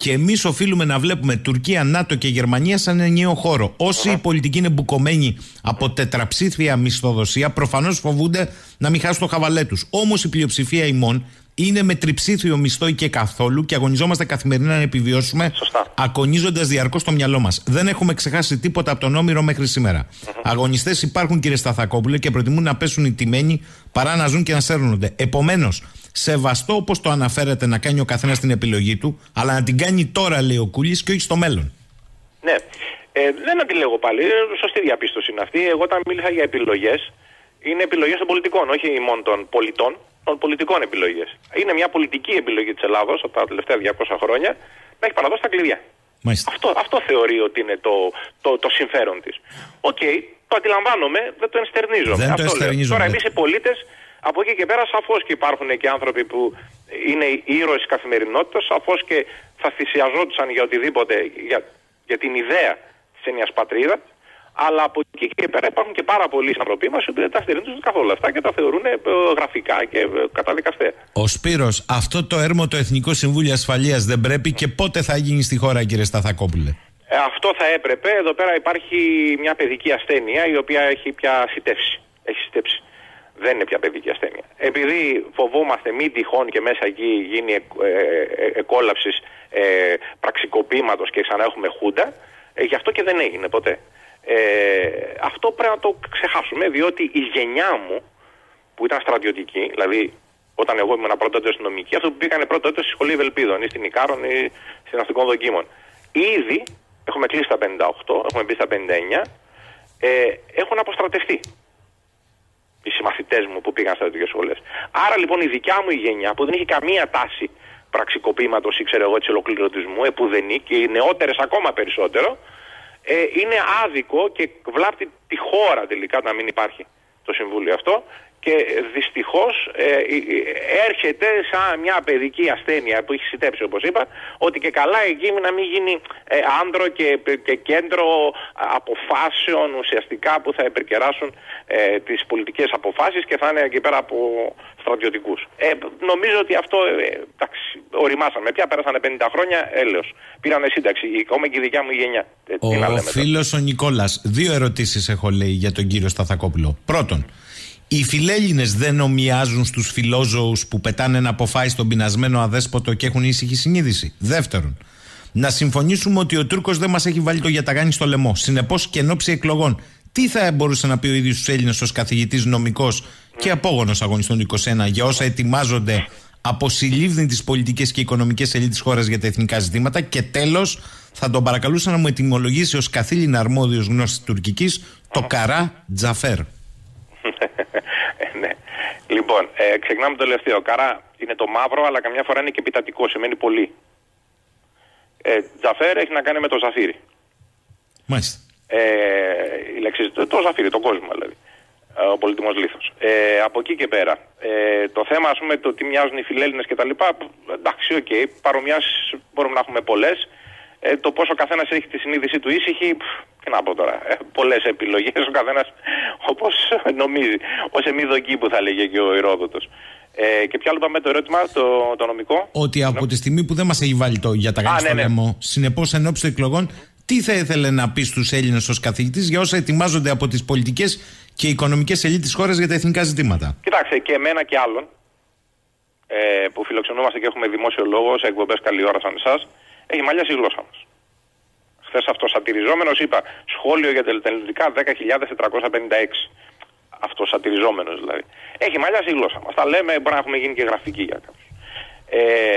Και εμείς οφείλουμε να βλέπουμε Τουρκία, ΝΑΤΟ και Γερμανία σαν ενιαίο χώρο. Όσοι mm-hmm. οι πολιτικοί είναι μπουκωμένοι από τετραψήφια μισθοδοσία, προφανώς φοβούνται να μην χάσουν το χαβαλέ τους. Όμως η πλειοψηφία ημών είναι με τριψήφιο μισθό ή και καθόλου και αγωνιζόμαστε καθημερινά να επιβιώσουμε, αγωνίζοντας διαρκώς το μυαλό μας. Δεν έχουμε ξεχάσει τίποτα από τον Όμηρο μέχρι σήμερα. Mm-hmm. Αγωνιστές υπάρχουν, κύριε Σταθακόπουλε, και προτιμούν να πέσουν οι τιμένοι παρά να ζουν και να σέρνονται. Επομένως, σεβαστό όπως το αναφέρεται να κάνει ο καθένας την επιλογή του, αλλά να την κάνει τώρα, λέει ο Κούλης, και όχι στο μέλλον. Ναι. Ε, δεν αντιλέγω πάλι. Σωστή διαπίστωση είναι αυτή. Εγώ, όταν μίλησα για επιλογές, είναι επιλογές των πολιτικών, όχι μόνο των πολιτών. Των πολιτικών επιλογές. Είναι μια πολιτική επιλογή της Ελλάδος από τα τελευταία διακόσια χρόνια να έχει παραδώσει τα κλειδιά. Αυτό, αυτό θεωρεί ότι είναι το, το, το συμφέρον της. Οκ, okay, το αντιλαμβάνομαι, δεν το ενστερνίζομαι. Δεν αυτό το ενστερνίζομαι. Τώρα εμείς οι πολίτες, από εκεί και πέρα, σαφώς και υπάρχουν και άνθρωποι που είναι οι ήρωες της καθημερινότητας, σαφώς και θα θυσιαζόντουσαν για οτιδήποτε, για, για την ιδέα της έννοιας πατρίδα. Αλλά από εκεί και πέρα υπάρχουν και πάρα πολλοί άνθρωποι μας που δεν τα στερνίζουν καθόλου αυτά και τα θεωρούν γραφικά και καταδικαστέα. Ο Σπύρος, αυτό το έρμο το Εθνικό Συμβούλιο Ασφαλείας δεν πρέπει και πότε θα γίνει στη χώρα, κύριε Σταθακόπουλε? Ε, αυτό θα έπρεπε. Εδώ πέρα υπάρχει μια παιδική ασθένεια η οποία έχει πια σιτεύσει. Έχει σιτεύσει. Δεν είναι πια παιδική ασθένεια. Επειδή φοβόμαστε μην τυχόν και μέσα εκεί γίνει ε, ε, ε, εκόλαψης ε, πραξικοπήματος και ξανά έχουμε χούντα, ε, γι' αυτό και δεν έγινε ποτέ. Ε, αυτό πρέπει να το ξεχάσουμε, διότι η γενιά μου που ήταν στρατιωτική, δηλαδή όταν εγώ ήμουν πρώτο έτος αστυνομική, αυτό που πήγανε πρώτο έτος στη Σχολή Ευελπίδων ή στην Ικάρων ή στην Ναυτικών Δοκίμων, ήδη έχουμε κλείσει τα πενήντα οκτώ, έχουμε μπει στα πενήντα εννιά, ε, έχουν αποστρατευτεί οι συμμαθητές μου που πήγαν στρατιωτικές σχολές. Άρα λοιπόν η δικιά μου η γενιά, που δεν είχε καμία τάση πραξικοπήματος ή ξέρω εγώ της ολοκληρωτισμού, επουδενή, και οι νεότερες ακόμα περισσότερο, Ε, είναι άδικο και βλάπτει τη χώρα τελικά να μην υπάρχει το Συμβούλιο αυτό και δυστυχώς ε, ε, έρχεται σαν μια παιδική ασθένεια που έχει σιτέψει, όπως είπα, ότι και καλά εκεί να μην γίνει ε, άνδρο και, και κέντρο αποφάσεων ουσιαστικά που θα επερκεράσουν ε, τις πολιτικές αποφάσεις και θα είναι εκεί πέρα από στρατιωτικούς. Ε, νομίζω ότι αυτό, ε, εντάξει, οριμάσαμε πια, πέρασανε πενήντα χρόνια, έλεος. Πήρανε σύνταξη, ακόμα και η δικιά μου γενιά. Ε, ο φίλος ο Νικόλας, δύο ερωτήσεις έχω, λέει, για τον κύριο Σταθακόπουλο. Πρώτον, οι φιλέλληνες δεν ομοιάζουν στους φιλόζωους που πετάνε ένα αποφάι στον πεινασμένο αδέσποτο και έχουν ήσυχη συνείδηση? Δεύτερον, να συμφωνήσουμε ότι ο Τούρκος δεν μας έχει βάλει το γιαταγάνι στο λαιμό. Συνεπώς, και εν ώψη εκλογών, τι θα μπορούσε να πει ο ίδιος στους Έλληνες ως καθηγητής νομικός και απόγονος αγωνιστών είκοσι ένα για όσα ετοιμάζονται από συλλήβδιν τις πολιτικές και οικονομικές ελίτ της χώρας για τα εθνικά ζητήματα? Και τέλος, θα τον παρακαλούσα να μου ετοιμολογήσει ως καθήλυνα αρμόδιος γνώσης τουρκικής το Καρά Τζαφέρ. Ναι. Λοιπόν, ε, ξεκινάμε το τελευταίο. Καρά είναι το μαύρο, αλλά καμιά φορά είναι και επιτατικό, σημαίνει πολύ. Ε, Τζαφέρ έχει να κάνει με το ζαφύρι. Μάλιστα. Ε, η λέξη, το, το ζαφύρι, το κόσμο δηλαδή. Ο πολύτιμος λίθος. Ε, από εκεί και πέρα, ε, το θέμα, ας πούμε, το τι μοιάζουν οι φιλέλληνες κτλ. Εντάξει, οκ, okay, παρομοιάσεις μπορούμε να έχουμε πολλές. Ε, το πόσο ο καθένας έχει τη συνείδησή του ήσυχη, τι να πω τώρα, ε, πολλές επιλογές, ο καθένας όπως νομίζει, ως εμειδοκή που θα λέγε και ο Ηρόδοτος. Ε, και ποιο άλλο είπαμε το ερώτημα, το, το νομικό? Ότι από τη στιγμή που δεν μας έχει βάλει το γιαταγάνι στο λαιμό, ναι. Συνεπώς εν ώψη των εκλογών, τι θα ήθελε να πει στους Έλληνες ως καθηγητής για όσα ετοιμάζονται από τις πολιτικές και οικονομικές ελίτ της χώρας για τα εθνικά ζητήματα? Κοιτάξτε, και εμένα και άλλων ε, που φιλοξενούμαστε και έχουμε δημόσιο λόγο σε εκπομπές καλή ώρα σαν εσάς, έχει μαλλιάσει η γλώσσα μας. Χθες αυτοσατηριζόμενος είπα σχόλιο για τα ελληνικά δέκα χιλιάδες τετρακόσια πενήντα έξι. Αυτοσατηριζόμενος δηλαδή. Έχει μαλλιάσει η γλώσσα μας. Τα λέμε, μπορεί να έχουμε γίνει και γραφική για κάποιους. Ε,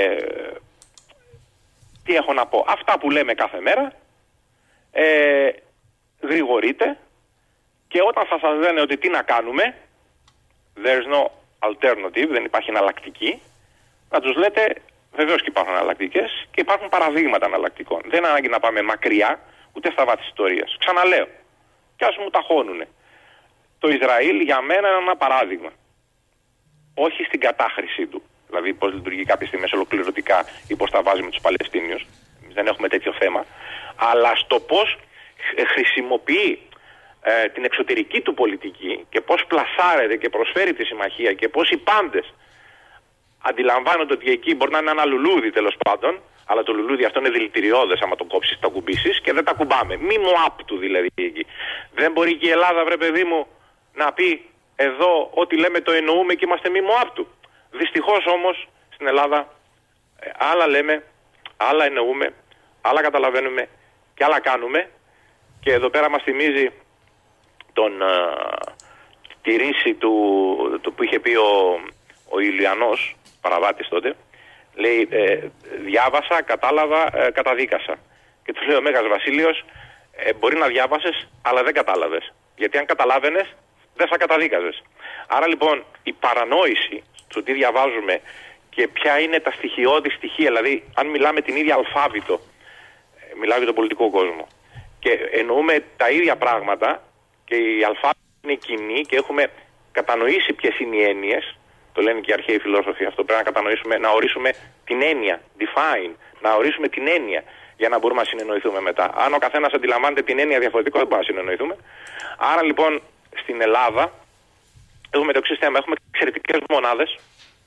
τι έχω να πω. Αυτά που λέμε κάθε μέρα, ε, γρηγορείτε, και όταν θα σας λένε ότι τι να κάνουμε, there's no alternative, δεν υπάρχει εναλλακτική, να τους λέτε βεβαίως και υπάρχουν εναλλακτικές και υπάρχουν παραδείγματα εναλλακτικών. Δεν είναι ανάγκη να πάμε μακριά, ούτε στα βάθη της ιστορίας. Ξαναλέω, κι ας μου ταχώνουνε. Το Ισραήλ για μένα είναι ένα παράδειγμα. Όχι στην κατάχρησή του. Δηλαδή πώς λειτουργεί κάποιες στιγμές ολοκληρωτικά ή πώς τα βάζει με τους Παλαιστίνιους. Εμείς δεν έχουμε τέτοιο θέμα. Αλλά στο πώς χρησιμοποιεί ε, την εξωτερική του πολιτική και πώς πλασάρεται και προσφέρει τη συμμαχία και πώς οι πάντες αντιλαμβάνονται ότι εκεί μπορεί να είναι ένα λουλούδι τέλος πάντων, Αλλά το λουλούδι αυτό είναι δηλητηριώδες άμα το κόψεις, το ακουμπήσεις και δεν τα κουμπάμε. Μη μου άπτου δηλαδή εκεί. Δεν μπορεί και η Ελλάδα, βρε παιδί μου, να πει εδώ ό,τι λέμε το εννοούμε και είμαστε μη μου άπτου. Δυστυχώς όμως στην Ελλάδα ε, άλλα λέμε, άλλα εννοούμε, άλλα καταλαβαίνουμε και άλλα κάνουμε. Και εδώ πέρα μας θυμίζει τον, α, τη ρίση του, του που είχε πει ο, ο Ηλιανός, παραβάτης τότε. Λέει, ε, διάβασα, κατάλαβα, ε, καταδίκασα. Και του λέει ο Μέγας Βασίλειος, ε, μπορεί να διάβασες, αλλά δεν κατάλαβες. Γιατί αν καταλάβαινες, δεν θα καταδίκαζες. Άρα λοιπόν η παρανόηση στο τι διαβάζουμε και ποια είναι τα στοιχειώδη στοιχεία, δηλαδή αν μιλάμε την ίδια αλφάβητο, ε, μιλάμε για τον πολιτικό κόσμο, και εννοούμε τα ίδια πράγματα και η αλφάβητο είναι κοινή και έχουμε κατανοήσει ποιες είναι οι έννοιες. Το λένε και οι αρχαίοι φιλόσοφοι αυτό. Πρέπει να κατανοήσουμε, να ορίσουμε την έννοια, define, να ορίσουμε την έννοια για να μπορούμε να συνεννοηθούμε μετά. Αν ο καθένας αντιλαμβάνεται την έννοια διαφορετικό, δεν μπορούμε να συνεννοηθούμε. Άρα λοιπόν στην Ελλάδα έχουμε το εξής θέμα. Έχουμε εξαιρετικές μονάδες,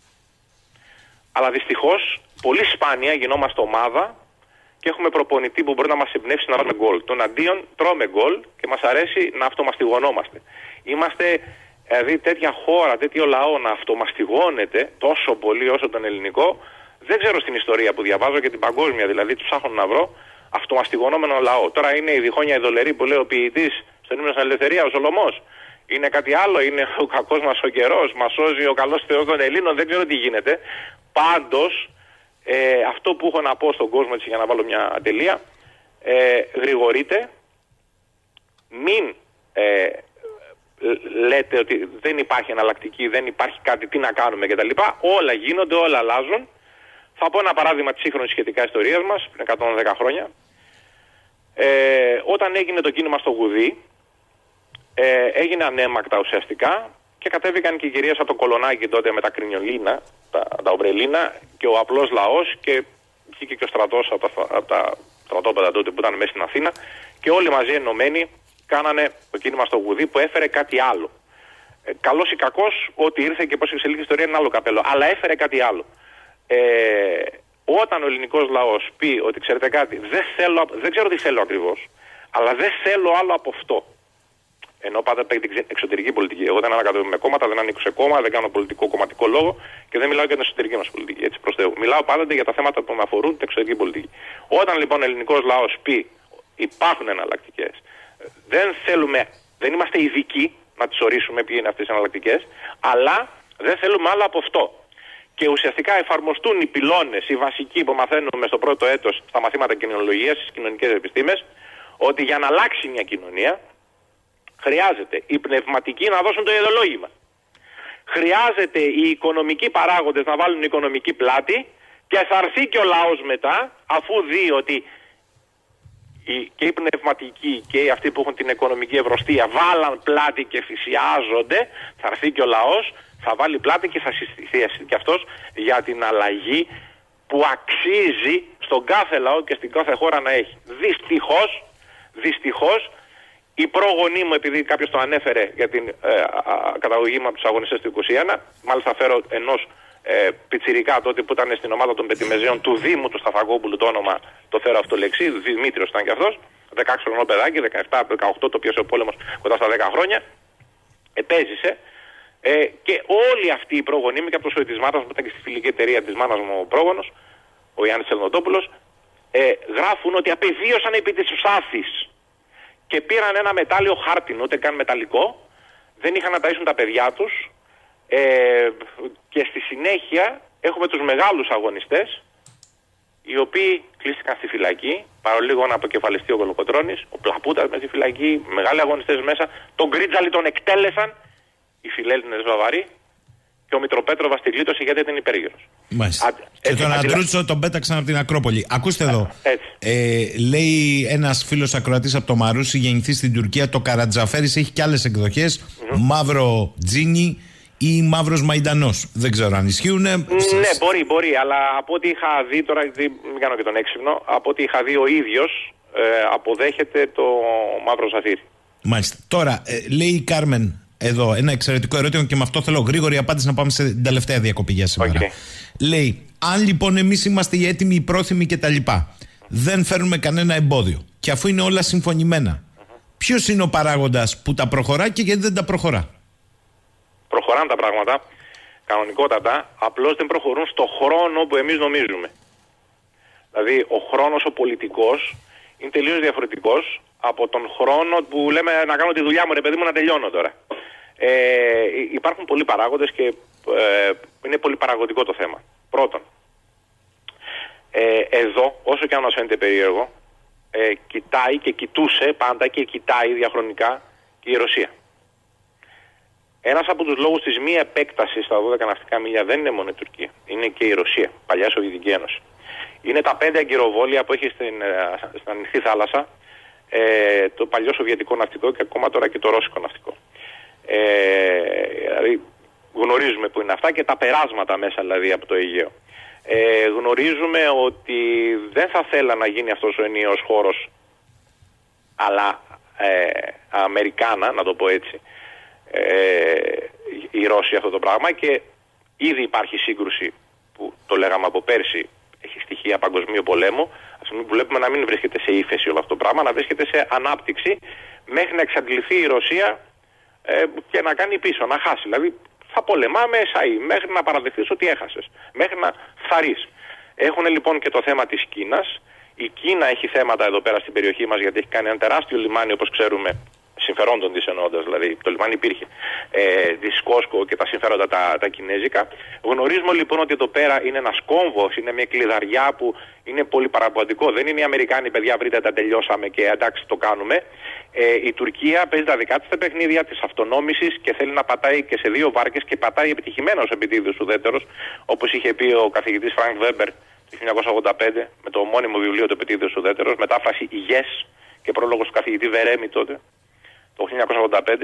αλλά δυστυχώς πολύ σπάνια γινόμαστε ομάδα και έχουμε προπονητή που μπορεί να μας εμπνεύσει να βάλουμε γκολ. Τον αντίον τρώμε γκολ και μας αρέσει να αυτομαστιγωνόμαστε. Είμαστε. Δηλαδή τέτοια χώρα, τέτοιο λαό να αυτομαστιγώνεται τόσο πολύ όσο τον ελληνικό, δεν ξέρω στην ιστορία που διαβάζω και την παγκόσμια, δηλαδή του ψάχνω να βρω αυτομαστιγωνόμενο λαό. Τώρα είναι η διχόνια ειδωλερή που λέει ο ποιητής στον ύμνο στην Ελευθερία, ο Σολωμός. Είναι κάτι άλλο, είναι ο κακός μας ο καιρός, μας σώζει ο καλός Θεός των Ελλήνων, δεν ξέρω τι γίνεται. Πάντως, ε, αυτό που έχω να πω στον κόσμο, έτσι για να βάλω μια τελεία, ε, γρηγορείτε, μην... Ε, λέτε ότι δεν υπάρχει εναλλακτική, δεν υπάρχει κάτι, τι να κάνουμε κτλ. Όλα γίνονται, όλα αλλάζουν. Θα πω ένα παράδειγμα της σύγχρονης σχετικά ιστορίας μας, πριν εκατόν δέκα χρόνια. Ε, όταν έγινε το κίνημα στο Γουδί, ε, έγινε ανέμακτα ουσιαστικά και κατέβηκαν και οι κυρίες από το Κολονάκι τότε με τα κρινιολίνα, τα, τα ομπρελίνα, και ο απλός λαός, και βγήκε και ο στρατός από τα, από τα στρατόπεδα τότε που ήταν μέσα στην Αθήνα, και όλοι μαζί ενωμένοι κάνανε το κίνημα στο Γουδί που έφερε κάτι άλλο. Ε, καλός ή κακός, ό,τι ήρθε και πώς εξελίχθηκε η ιστορία είναι άλλο καπέλο. Αλλά έφερε κάτι άλλο. Ε, όταν ο ελληνικός λαός πει ότι ξέρετε κάτι, δεν, θέλω, δεν ξέρω τι θέλω ακριβώς, αλλά δεν θέλω άλλο από αυτό. Ενώ πάντα την εξωτερική πολιτική. Εγώ δεν ανακατεύω με κόμματα, δεν ανήκω σε κόμμα, δεν κάνω πολιτικό κομματικό λόγο και δεν μιλάω για την εσωτερική μας πολιτική. Έτσι προς Θεού. Μιλάω πάντα για τα θέματα που με αφορούν την εξωτερική πολιτική. Όταν λοιπόν ο ελληνικός λαός πει υπάρχουν εναλλακτικές, δεν θέλουμε, δεν είμαστε ειδικοί να τις ορίσουμε ποιοι είναι αυτές οι εναλλακτικές, αλλά δεν θέλουμε άλλο από αυτό. Και ουσιαστικά εφαρμοστούν οι πυλώνες, οι βασικοί που μαθαίνουμε στο πρώτο έτος στα μαθήματα κοινωνιολογίας, στις κοινωνικές επιστήμες, ότι για να αλλάξει μια κοινωνία χρειάζεται οι πνευματικοί να δώσουν το ιδεολόγημα. Χρειάζεται οι οικονομικοί παράγοντες να βάλουν οικονομική πλάτη και θα έρθει και ο λαός μετά, αφού δει ότι και οι πνευματικοί και αυτοί που έχουν την οικονομική ευρωστία βάλαν πλάτη και θυσιάζονται, θα έρθει και ο λαός, θα βάλει πλάτη και θα συστηθεί και αυτός για την αλλαγή που αξίζει στον κάθε λαό και στην κάθε χώρα να έχει. Δυστυχώς, δυστυχώς, οι πρόγονοί μου, επειδή κάποιος το ανέφερε για την ε, α, καταγωγή μου από τους αγωνιστές του είκοσι ένα, μάλιστα φέρω ενός ε, πιτσιρικά τότε που ήταν στην ομάδα των Πετιμεζέων του Δήμου του Σταφακόπουλου, το όνομα το φέρω αυτό λεξί, Δημήτριος ήταν και αυτός, δεκαέξι χρονών παιδάκι, δεκαεπτά δεκαοκτώ το πιάσε ο πόλεμος κοντά στα δέκα χρόνια, επέζησε. Ε, και όλοι αυτοί οι πρόγονοί μου και από το σωή της μάνας μου, ήταν και στη φιλική εταιρεία της μάνας μου ο πρόγονος, ο Γιάννης Ελνοτόπουλος, ε, γράφουν ότι απεβίωσαν επί της ψάθης και πήραν ένα μετάλλιο χάρτινο, ούτε καν μεταλλικό, δεν είχαν να ταΐσουν τα παιδιά τους, ε, και στη συνέχεια έχουμε τους μεγάλους αγωνιστές, οι οποίοι κλείστηκαν στη φυλακή, παρολίγο να αποκεφαλιστεί ο Κολοκοτρώνης, ο Πλαπούτας μέσα στη φυλακή, μεγάλοι αγωνιστές μέσα, τον Κρίτζαλη τον εκτέλεσαν οι φιλέλληνες Βαβαροί και ο Μητροπέτροβας τη γλίτωσε γιατί ήταν υπέργυρος. Μάλιστα. Και τον Αντρούτσο τον πέταξαν από την Ακρόπολη. Ακούστε εδώ. Ε, λέει ένας φίλος ακροατής από το Μαρούσι, γεννηθεί στην Τουρκία, το Καρατζαφέρης έχει και άλλες εκδοχές. Mm-hmm. Μαύρο Τζίνι ή Μαύρος Μαϊντανός. Δεν ξέρω αν ισχύουν. Ναι, μπορεί, μπορεί. Αλλά από ό,τι είχα δει, τώρα μην κάνω και τον έξυπνο, από ό,τι είχα δει ο ίδιος ε, αποδέχεται το Μαύρο Ζαφύρι. Μάλιστα. Τώρα, ε, λέει η Κάρμεν εδώ ένα εξαιρετικό ερώτημα και με αυτό θέλω γρήγορη απάντηση να πάμε στην τελευταία διακοπή για σήμερα. Okay. Λέει, Αν λοιπόν εμείς είμαστε οι έτοιμοι, οι πρόθυμοι κτλ., δεν φέρνουμε κανένα εμπόδιο και αφού είναι όλα συμφωνημένα, ποιος είναι ο παράγοντας που τα προχωρά και γιατί δεν τα προχωρά? Προχωράνε τα πράγματα κανονικότατα, απλώς δεν προχωρούν στο χρόνο που εμείς νομίζουμε. Δηλαδή ο χρόνος ο πολιτικός είναι τελείως διαφορετικός από τον χρόνο που λέμε να κάνω τη δουλειά μου, ρε παιδί μου, να τελειώνω τώρα. Ε, υπάρχουν πολλοί παράγοντες και ε, είναι πολύ παραγωγικό το θέμα. Πρώτον, ε, εδώ, όσο και αν μας φαίνεται περίεργο, ε, κοιτάει και κοιτούσε πάντα και κοιτάει διαχρονικά και η Ρωσία. Ένας από τους λόγους της μη επέκτασης στα δώδεκα ναυτικά μίλια δεν είναι μόνο η Τουρκία, είναι και η Ρωσία, παλιά Σοβιετική Ένωση. Είναι τα πέντε αγκυροβόλια που έχει στην, στην ανοιχτή θάλασσα, ε, το παλιό Σοβιετικό ναυτικό και ακόμα τώρα και το Ρώσικο ναυτικό. Ε, δηλαδή γνωρίζουμε που είναι αυτά και τα περάσματα μέσα δηλαδή από το Αιγαίο. Ε, γνωρίζουμε ότι δεν θα θέλα να γίνει αυτός ο ενιαίος χώρος, αλλά ε, Αμερικάνα, να το πω έτσι, ε, η Ρώσια αυτό το πράγμα, και ήδη υπάρχει σύγκρουση που το λέγαμε από πέρσι, έχει στοιχεία παγκοσμίου πολέμου. Ας πούμε, βλέπουμε να μην βρίσκεται σε ύφεση όλο αυτό το πράγμα, να βρίσκεται σε ανάπτυξη μέχρι να εξαντληθεί η Ρωσία ε, και να κάνει πίσω, να χάσει. Δηλαδή θα πολεμάμε εσάι, μέχρι να παραδεχθείς ότι έχασες, μέχρι να φθαρείς. Έχουν λοιπόν και το θέμα της Κίνας. Η Κίνα έχει θέματα εδώ πέρα στην περιοχή μας, γιατί έχει κάνει ένα τεράστιο λιμάνι, όπως ξέρουμε, συμφερόντων της εννοώντας, δηλαδή το λιμάνι υπήρχε, ε, της Κόσκο και τα συμφέροντα τα, τα κινέζικα. Γνωρίζουμε λοιπόν ότι εδώ πέρα είναι ένας κόμβος, είναι μια κλειδαριά που είναι πολύ παραποντικό. Δεν είναι οι Αμερικάνοι, παιδιά, βρείτε τα τελειώσαμε και εντάξει το κάνουμε. Ε, η Τουρκία παίζει τα δικά της τα παιχνίδια της αυτονόμησης και θέλει να πατάει και σε δύο βάρκες και πατάει επιτυχημένος επιτίδιος ουδέτερος, όπως είχε πει ο καθηγητής Φρανκ Βέμπερ το χίλια εννιακόσια ογδόντα πέντε με το ομώνυμο βιβλίο του επιτίδιος ουδέτερος, μετάφραση Υγιές και πρόλογος του καθηγητή Βερέμι τότε, το χίλια εννιακόσια ογδόντα πέντε.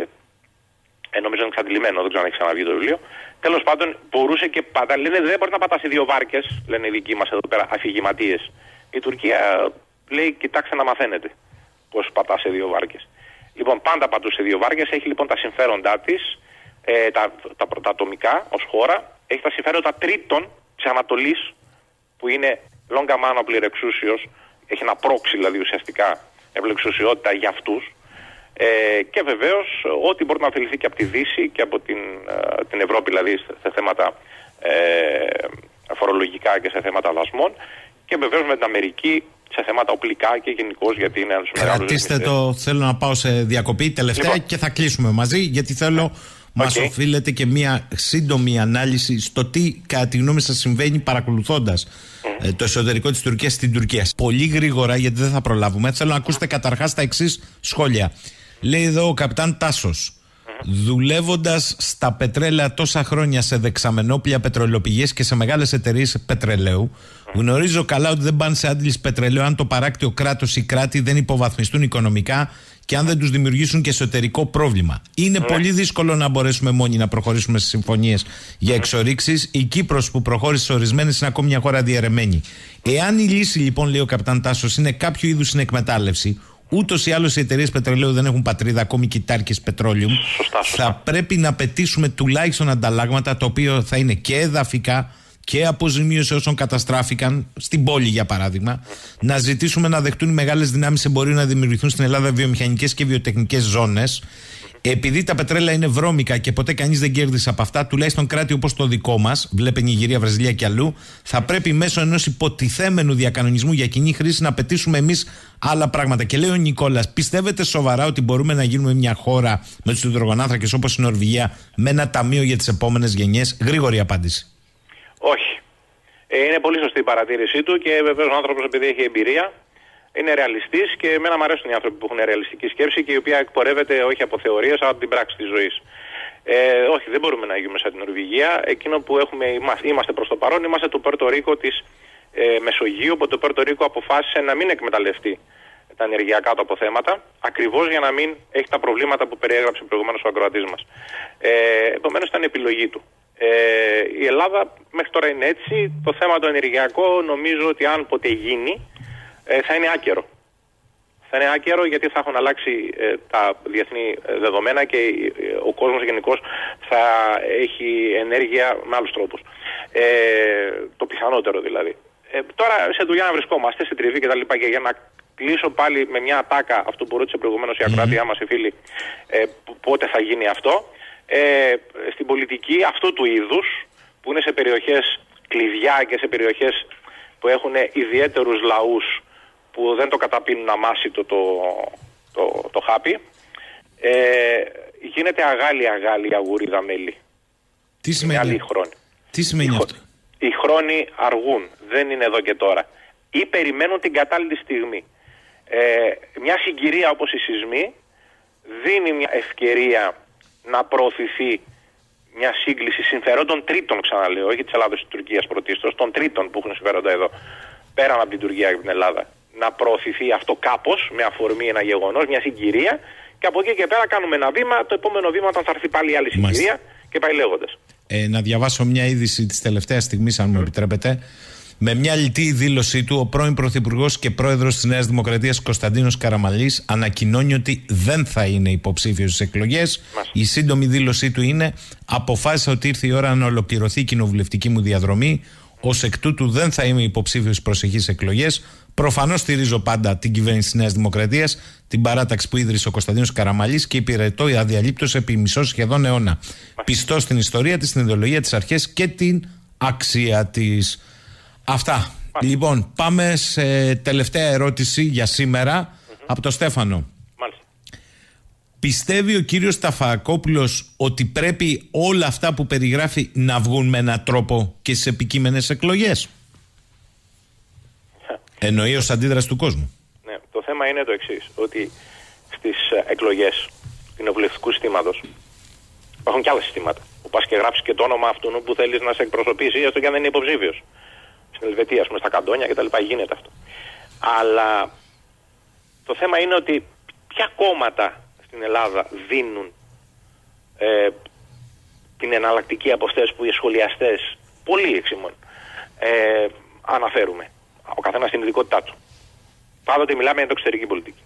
Ε, νομίζω είναι εξαντλημένο, δεν ξέρω αν έχει ξαναβγεί το βιβλίο. Τέλος πάντων, μπορούσε και πατά. Λένε δεν μπορεί να πατά σε δύο βάρκες, λένε οι δικοί μας εδώ πέρα αφηγηματίες. Η Τουρκία λέει, κοιτάξτε να μαθαίνετε πώς πατά σε δύο βάρκες. Λοιπόν, πάντα πατούσε σε δύο βάρκες, έχει λοιπόν τα συμφέροντά της, ε, τα, τα, τα ατομικά ως χώρα, έχει τα συμφέροντα τρίτων της Ανατολής, που είναι λόγκα μάνο πληρεξούσιος, έχει ένα πρόξι δηλαδή ουσιαστικά ευλεξουσιότητα για αυτούς. Ε, και βεβαίως ό,τι μπορεί να ωφεληθεί και από τη Δύση και από την, ε, την Ευρώπη, δηλαδή σε θέματα ε, φορολογικά και σε θέματα δασμών, και βεβαίως με την Αμερική σε θέματα οπλικά και γενικώς, γιατί είναι ένας μεγάλος. Κρατήστε το, θέλω να πάω σε διακοπή τελευταία λοιπόν, και θα κλείσουμε μαζί, γιατί θέλω okay. μας οφείλετε και μια σύντομη ανάλυση στο τι κατά τη γνώμη σας συμβαίνει παρακολουθώντας mm. ε, το εσωτερικό της Τουρκίας στην Τουρκία. Πολύ γρήγορα, γιατί δεν θα προλάβουμε, θέλω να ακούσετε καταρχάς τα εξής σχόλια. Λέει εδώ ο καπιτάν Τάσος, mm-hmm. δουλεύοντας στα πετρέλαια τόσα χρόνια σε δεξαμενόπλια πετρελαιοπηγές και σε μεγάλες εταιρείες πετρελαίου, mm-hmm. γνωρίζω καλά ότι δεν πάνε σε άντληση πετρελαίου αν το παράκτιο κράτος ή κράτη δεν υποβαθμιστούν οικονομικά και αν δεν τους δημιουργήσουν και εσωτερικό πρόβλημα. Είναι mm-hmm. πολύ δύσκολο να μπορέσουμε μόνοι να προχωρήσουμε σε συμφωνίες για εξορίξεις. Η Κύπρος που προχώρησε σε ορισμένες είναι ακόμη μια χώρα διαιρεμένη. Εάν η λύση, λοιπόν, λέει ο καπιτάν Τάσος, είναι κάποιο είδους συνεκμετάλλευση, ούτως ή άλλως οι εταιρείες πετρελαίου δεν έχουν πατρίδα, ακόμη και οι τάρκες πετρόλιου. Σωστά, σωστά. Θα πρέπει να πετήσουμε τουλάχιστον ανταλλάγματα, το οποίο θα είναι και εδαφικά και αποζημίωση όσων καταστράφηκαν στην πόλη, για παράδειγμα. Mm. Να ζητήσουμε να δεχτούν οι μεγάλες δυνάμεις εμπορίου να δημιουργηθούν στην Ελλάδα βιομηχανικές και βιοτεχνικές ζώνες. Mm. Επειδή τα πετρέλαια είναι βρώμικα και ποτέ κανείς δεν κέρδισε από αυτά, τουλάχιστον κράτη όπως το δικό μας, βλέπε Νιγηρία, Βραζιλία και αλλού, θα πρέπει μέσω ενός υποτιθέμενου διακανονισμού για κοινή χρήση να πετήσουμε εμείς άλλα πράγματα. Και λέει ο Νικόλας, πιστεύετε σοβαρά ότι μπορούμε να γίνουμε μια χώρα με τους υδρογονάνθρακες όπως η Νορβηγία, με ένα ταμείο για τις επόμενες γενιές? Γρήγορη απάντηση. Όχι. Ε, είναι πολύ σωστή η παρατήρησή του και βεβαίως ο άνθρωπος, επειδή έχει εμπειρία, είναι ρεαλιστής, και εμένα μου αρέσουν οι άνθρωποι που έχουν ρεαλιστική σκέψη και η οποία εκπορεύεται όχι από θεωρίες αλλά από την πράξη της ζωής. Ε, όχι, δεν μπορούμε να γίνουμε σαν την Νορβηγία. Εκείνο που έχουμε, είμαστε προς το παρόν, είμαστε το Πόρτο Ρίκο της ε, Μεσογείου, που το Πόρτο Ρίκο αποφάσισε να μην εκμεταλλευτεί τα ενεργειακά του αποθέματα, ακριβώς για να μην έχει τα προβλήματα που περιέγραψε προηγουμένως ο ακροατής μας. Ε, επομένως ήταν επιλογή του. Ε, η Ελλάδα μέχρι τώρα είναι έτσι. Το θέμα το ενεργειακό νομίζω ότι αν ποτέ γίνει ε, θα είναι άκερο. Θα Θα είναι άκερο γιατί θα έχουν αλλάξει ε, τα διεθνή δεδομένα και ε, ο κόσμος γενικώς θα έχει ενέργεια με άλλους τρόπους. Ε, το πιθανότερο δηλαδή. Ε, τώρα σε δουλειά να βρισκόμαστε, σε τριβή κτλ. Και, και για να κλείσω πάλι με μια ατάκα αυτό που ρώτησε προηγουμένως η ακροάτριά μας η φίλη, ε, πότε θα γίνει αυτό. Ε, στην πολιτική αυτού του είδους που είναι σε περιοχές κλειδιά και σε περιοχές που έχουν ιδιαίτερους λαούς που δεν το καταπίνουν αμάσιτο το, το, το, το χάπι, ε, γίνεται αγάλη αγάλη αγουρίδα μέλι. Τι σημαίνει, Τι σημαίνει οι, αυτό? Οι χρόνοι αργούν, δεν είναι εδώ και τώρα. Ή περιμένουν την κατάλληλη στιγμή. Ε, μια συγκυρία όπως οι σεισμοί δίνει μια ευκαιρία να προωθηθεί μια σύγκληση συμφερόντων τρίτων, ξαναλέω, όχι της Ελλάδας και της Τουρκίας πρωτίστως, των τρίτων που έχουν συμφέροντα εδώ, πέραν από την Τουρκία και την Ελλάδα. Να προωθηθεί αυτό κάπως, με αφορμή ένα γεγονός, μια συγκυρία, και από εκεί και πέρα κάνουμε ένα βήμα. Το επόμενο βήμα θα έρθει πάλι άλλη συγκυρία. Μάλιστα. Και πάει λέγοντας. Ε, να διαβάσω μια είδηση της τελευταίας στιγμής, αν μου επιτρέπετε. Με μια λιτή δήλωσή του, ο πρώην Πρωθυπουργός και Πρόεδρος της Νέας Δημοκρατίας Κωνσταντίνος Καραμανλής ανακοινώνει ότι δεν θα είναι υποψήφιος στις εκλογές. Μάλιστα. Η σύντομη δήλωσή του είναι: αποφάσισα ότι ήρθε η ώρα να ολοκληρωθεί η κοινοβουλευτική μου διαδρομή. Ως εκ τούτου δεν θα είμαι υποψήφιος στις προσεχείς εκλογές. Προφανώς στηρίζω πάντα την κυβέρνηση της Νέας Δημοκρατίας, την παράταξη που ίδρυσε ο Κωνσταντίνος Καραμανλής και υπηρετώ αδιαλείπτως επί μισό σχεδόν αιώνα. Πιστός στην ιστορία της, στην ιδεολογία, τις αρχές και την αξία της. Αυτά. Μάλιστα. Λοιπόν, πάμε σε τελευταία ερώτηση για σήμερα mm-hmm. από τον Στέφανο. Μάλιστα. Πιστεύει ο κύριος Ταφακόπουλος ότι πρέπει όλα αυτά που περιγράφει να βγουν με έναν τρόπο και στις επικείμενες εκλογές? Εννοεί ως αντίδραση του κόσμου. Ναι, το θέμα είναι το εξής, ότι στις εκλογές κοινοβουλευτικού συστήματος υπάρχουν και άλλα συστήματα. Που πας και γράψεις και το όνομα αυτού που θέλεις να σε εκπροσωπήσει, έστω και αν δεν είναι υποψήφιος. Στην Ελβετία, ας πούμε, στα καντόνια κτλ. Γίνεται αυτό. Αλλά το θέμα είναι ότι ποια κόμματα στην Ελλάδα δίνουν ε, την εναλλακτική από αυτές που οι σχολιαστές, πολλοί εξήμων, ε, αναφέρουμε. Ο καθένας στην ειδικότητά του. Πάντοτε μιλάμε για την εξωτερική πολιτική.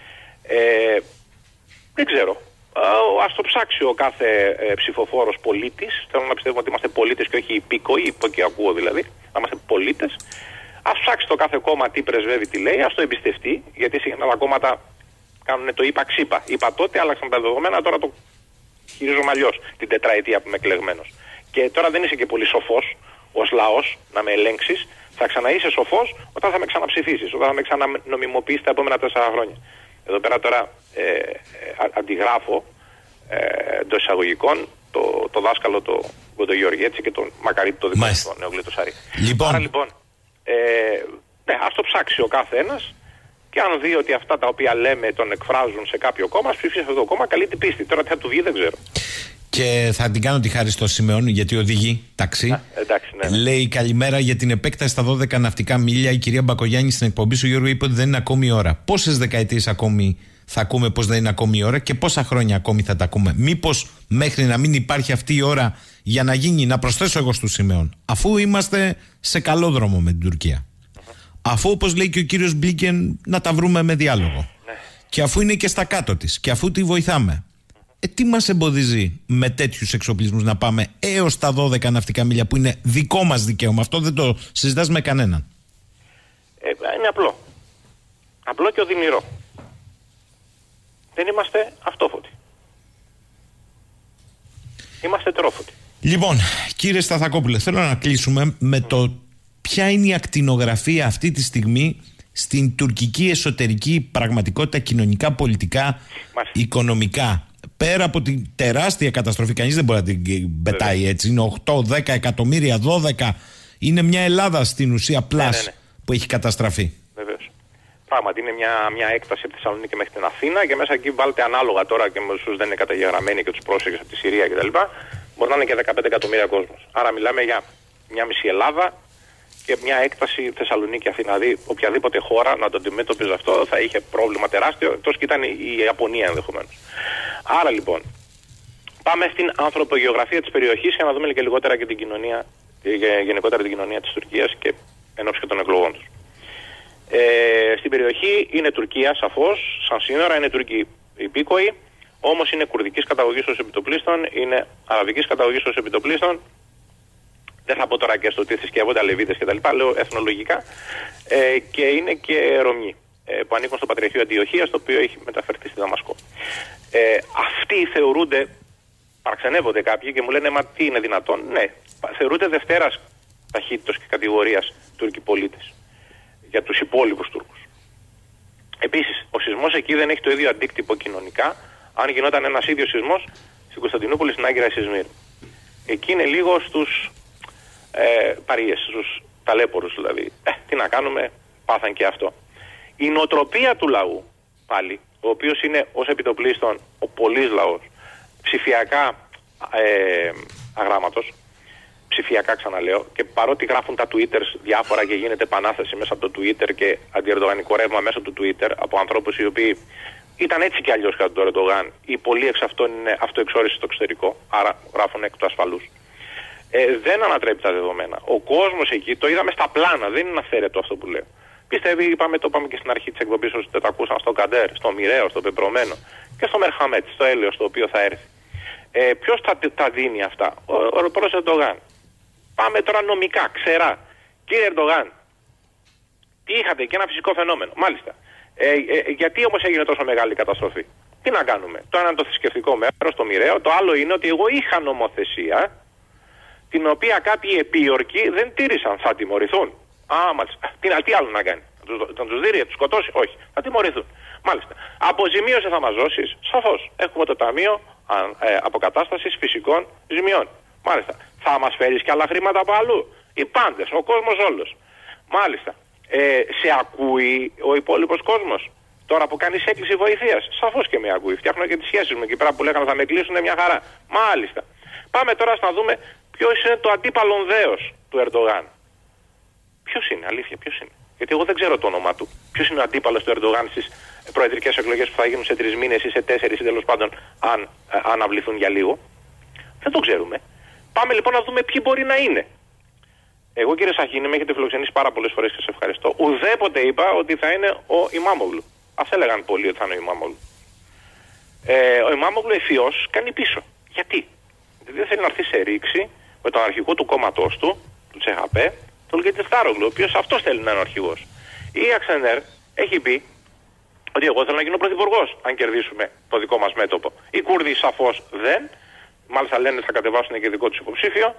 Ε, δεν ξέρω. Ας το ψάξει ο κάθε ε, ψηφοφόρος πολίτης. Θέλω να πιστεύουμε ότι είμαστε πολίτες και όχι υπήκοοι, και ακούω δηλαδή. Να είμαστε πολίτες. Ας ψάξει το κάθε κόμμα τι πρεσβεύει, τι λέει. Ας το εμπιστευτεί. Γιατί συχνά τα κόμματα κάνουν το είπα ξύπα. Είπα τότε, άλλαξαν τα δεδομένα. Τώρα το χειρίζομαι αλλιώς την τετραετία που είμαι εκλεγμένος. Και τώρα δεν είσαι και πολύ σοφός ως λαός να με ελέγξεις. Θα ξαναείσαι σοφός όταν θα με ξαναψηφίσεις, όταν θα με ξανανομιμοποιήσεις τα επόμενα τέσσερα χρόνια. Εδώ πέρα τώρα ε, ε, αντιγράφω ε, εντός εισαγωγικών το, το δάσκαλο το Κοντογιώργη, έτσι, και τον Μακαρίτη το δικό του Νεογλήτο Σαρή. Λοιπόν. Άρα λοιπόν, ε, ναι, ας το ψάξει ο κάθε ένας και αν δει ότι αυτά τα οποία λέμε τον εκφράζουν σε κάποιο κόμμα, ας ψηφίσει αυτό το κόμμα, καλή την πίστη. Τώρα τι θα του βγει δεν ξέρω. Και θα την κάνω τη χάρη στο Σιμεών, γιατί οδηγεί ταξί. Α, εντάξει, ναι, ναι. Λέει καλημέρα για την επέκταση στα δώδεκα ναυτικά μίλια. Η κυρία Μπακογιάννη στην εκπομπή σου, Γιώργο, είπε ότι δεν είναι ακόμη η ώρα. Πόσες δεκαετίες ακόμη θα ακούμε πως δεν είναι ακόμη η ώρα και πόσα χρόνια ακόμη θα τα ακούμε? Μήπως μέχρι να μην υπάρχει αυτή η ώρα για να γίνει, να προσθέσω εγώ στο Σιμεών, αφού είμαστε σε καλό δρόμο με την Τουρκία, uh-huh. αφού όπως λέει και ο κύριος Μπλίκεν να τα βρούμε με διάλογο, uh-huh. και αφού είναι και στα κάτω της και αφού τη βοηθάμε. Ε, τι μας εμποδίζει με τέτοιους εξοπλισμούς να πάμε έως τα δώδεκα ναυτικά μίλια που είναι δικό μας δικαίωμα? Αυτό δεν το συζητάς με κανέναν. Ε, είναι απλό. Απλό και οδυνηρό. Δεν είμαστε αυτόφωτοι. Είμαστε τερόφωτοι. Λοιπόν, κύριε Σταθακόπουλε, θέλω να κλείσουμε με mm. το ποια είναι η ακτινογραφία αυτή τη στιγμή στην τουρκική εσωτερική πραγματικότητα, κοινωνικά, πολιτικά, Μάλιστα. οικονομικά. Πέρα από την τεράστια καταστροφή, κανείς δεν μπορεί να την πετάει Βέβαια. έτσι. Είναι οκτώ δέκα εκατομμύρια, δώδεκα. Είναι μια Ελλάδα στην ουσία πλάς ναι, ναι, ναι. που έχει καταστραφεί. Βεβαίως. Πράγματι είναι μια, μια έκταση από τη Θεσσαλονίκη μέχρι την Αθήνα και μέσα εκεί βάλτε ανάλογα τώρα και με όσους δεν είναι καταγεγραμμένοι και τους πρόσφυγες από τη Συρία κτλ. Μπορεί να είναι και δεκαπέντε εκατομμύρια κόσμος. Άρα μιλάμε για μια μισή Ελλάδα και μια έκταση Θεσσαλονίκη-Αθήνα. Δηλαδή, οποιαδήποτε χώρα να το αντιμετωπίζει αυτό θα είχε πρόβλημα τεράστιο, τόσο και ήταν η Ιαπωνία ενδεχομένως. Άρα λοιπόν, πάμε στην ανθρωπογεωγραφία της περιοχής για να δούμε και λιγότερα και την κοινωνία, γενικότερα την κοινωνία της Τουρκίας και ενώπιση και των εκλογών τους. Ε, στην περιοχή είναι Τουρκία, σαφώς, σαν σύνορα είναι Τουρκοί υπήκοοι, όμως είναι κουρδικής καταγωγής ως επιτοπλίστων, είναι αραβικής καταγωγής ως επιτοπλίστων. Δεν θα πω τώρα και στο τι θρησκεύονται Αλεβίτες κτλ. Λέω εθνολογικά. Ε, και είναι και Ρωμιοί ε, που ανήκουν στο Πατριαρχείο Αντιοχίας, το οποίο έχει μεταφερθεί στη Δαμασκό. Ε, αυτοί θεωρούνται, παραξενεύονται κάποιοι και μου λένε μα τι είναι δυνατόν. Ναι, θεωρούνται δευτέρας ταχύτητος και κατηγορίας Τούρκοι πολίτες για τους υπόλοιπους Τούρκους. Επίσης, ο σεισμός εκεί δεν έχει το ίδιο αντίκτυπο κοινωνικά αν γινόταν ένας ίδιος σεισμός στην Κωνσταντινούπολη, στην Άγκυρα, Σισμύρ. Εκεί είναι λίγο στους ε, παρείες, στους ταλέπορους δηλαδή. Ε, τι να κάνουμε, πάθαν και αυτό. Η νοοτροπία του λαού, πάλι, ο οποίος είναι ως επιτοπλίστων ο πολύς λαός, ψηφιακά ε, αγράμματος, ψηφιακά ξαναλέω, και παρότι γράφουν τα Twitter διάφορα και γίνεται επανάσταση μέσα από το Twitter και αντιερντογανικό ρεύμα μέσα του Twitter από ανθρώπους οι οποίοι ήταν έτσι κι αλλιώς κατά τον Ερντογάν, οι πολλοί εξ αυτών είναι αυτοεξόριση στο εξωτερικό, άρα γράφουν εκ του ασφαλούς. Ε, δεν ανατρέπει τα δεδομένα. Ο κόσμος εκεί, το είδαμε στα πλάνα, δεν είναι αυθαίρετο αυτό που λέω. Πιστεύει, είπαμε, το είπαμε και στην αρχή της εκπομπής, ότι τα ακούσαν στο Καντέρ, στο Μοιραίο, στο Πεπρωμένο και στο Μερχαμέτ, στο Έλεος, το οποίο θα έρθει. Ε, ποιος τα, τα δίνει αυτά, ο, ο πρόεδρος Ερντογάν. Πάμε τώρα νομικά, ξερά. Κύριε Ερντογάν, τι είχατε και ένα φυσικό φαινόμενο. Μάλιστα. Ε, ε, γιατί όμως έγινε τόσο μεγάλη καταστροφή. Τι να κάνουμε. Το ένα είναι το θρησκευτικό μέρος, το μοιραίο. Το άλλο είναι ότι εγώ είχα νομοθεσία την οποία κάποιοι επίορκοι δεν τήρησαν. Θα τιμωρηθούν. Α, μάλιστα. Τι, τι άλλο να κάνει. Να τους δει, να τους σκοτώσει. Όχι. Θα τιμωρηθούν. Μάλιστα. Αποζημίωση θα μας δώσεις. Σαφώς. Έχουμε το Ταμείο ε, Αποκατάστασης Φυσικών Ζημιών. Μάλιστα. Θα μας φέρεις και άλλα χρήματα από αλλού. Οι πάντες, ο κόσμος όλος. Μάλιστα. Ε, σε ακούει ο υπόλοιπος κόσμος. Τώρα που κάνεις έκκληση βοηθείας. Σαφώς και με ακούει. Φτιάχνω και τις σχέσεις μου εκεί πέρα που λέγανε θα με κλείσουν μια χαρά. Μάλιστα. Πάμε τώρα να δούμε ποιος είναι το αντίπαλον δέος του Ερντογάν. Ποιος είναι, αλήθεια, ποιος είναι. Γιατί εγώ δεν ξέρω το όνομα του. Ποιος είναι ο αντίπαλος του Ερντογάν στις προεδρικές εκλογές που θα γίνουν σε τρεις μήνες ή σε τέσσερις ή τέλος πάντων αν ε, αναβληθούν για λίγο. Δεν το ξέρουμε. Πάμε λοιπόν να δούμε ποιοι μπορεί να είναι. Εγώ, κύριε Σαχίνη, με έχετε φιλοξενήσει πάρα πολλές φορές και σας ευχαριστώ. Ουδέποτε είπα ότι θα είναι ο Ιμάμογλου. Αυτά έλεγαν πολλοί ότι θα είναι ο Ιμάμογλου. Ε, ο Ιμάμογλου ευφυώς κάνει πίσω. Γιατί? Γιατί δεν θέλει να έρθει σε ρήξη με τον αρχηγό του κόμματός του, του Τσεχαπέ, τον Κελιτστάρογλου, ο οποίος αυτός θέλει να είναι ο αρχηγός. Η Αξενέρ έχει πει ότι εγώ θέλω να γίνω πρωθυπουργός, αν κερδίσουμε το δικό μας μέτωπο. Οι Κούρδοι σαφώς δεν. Μάλιστα λένε θα κατεβάσουν και δικό τους υποψήφιο.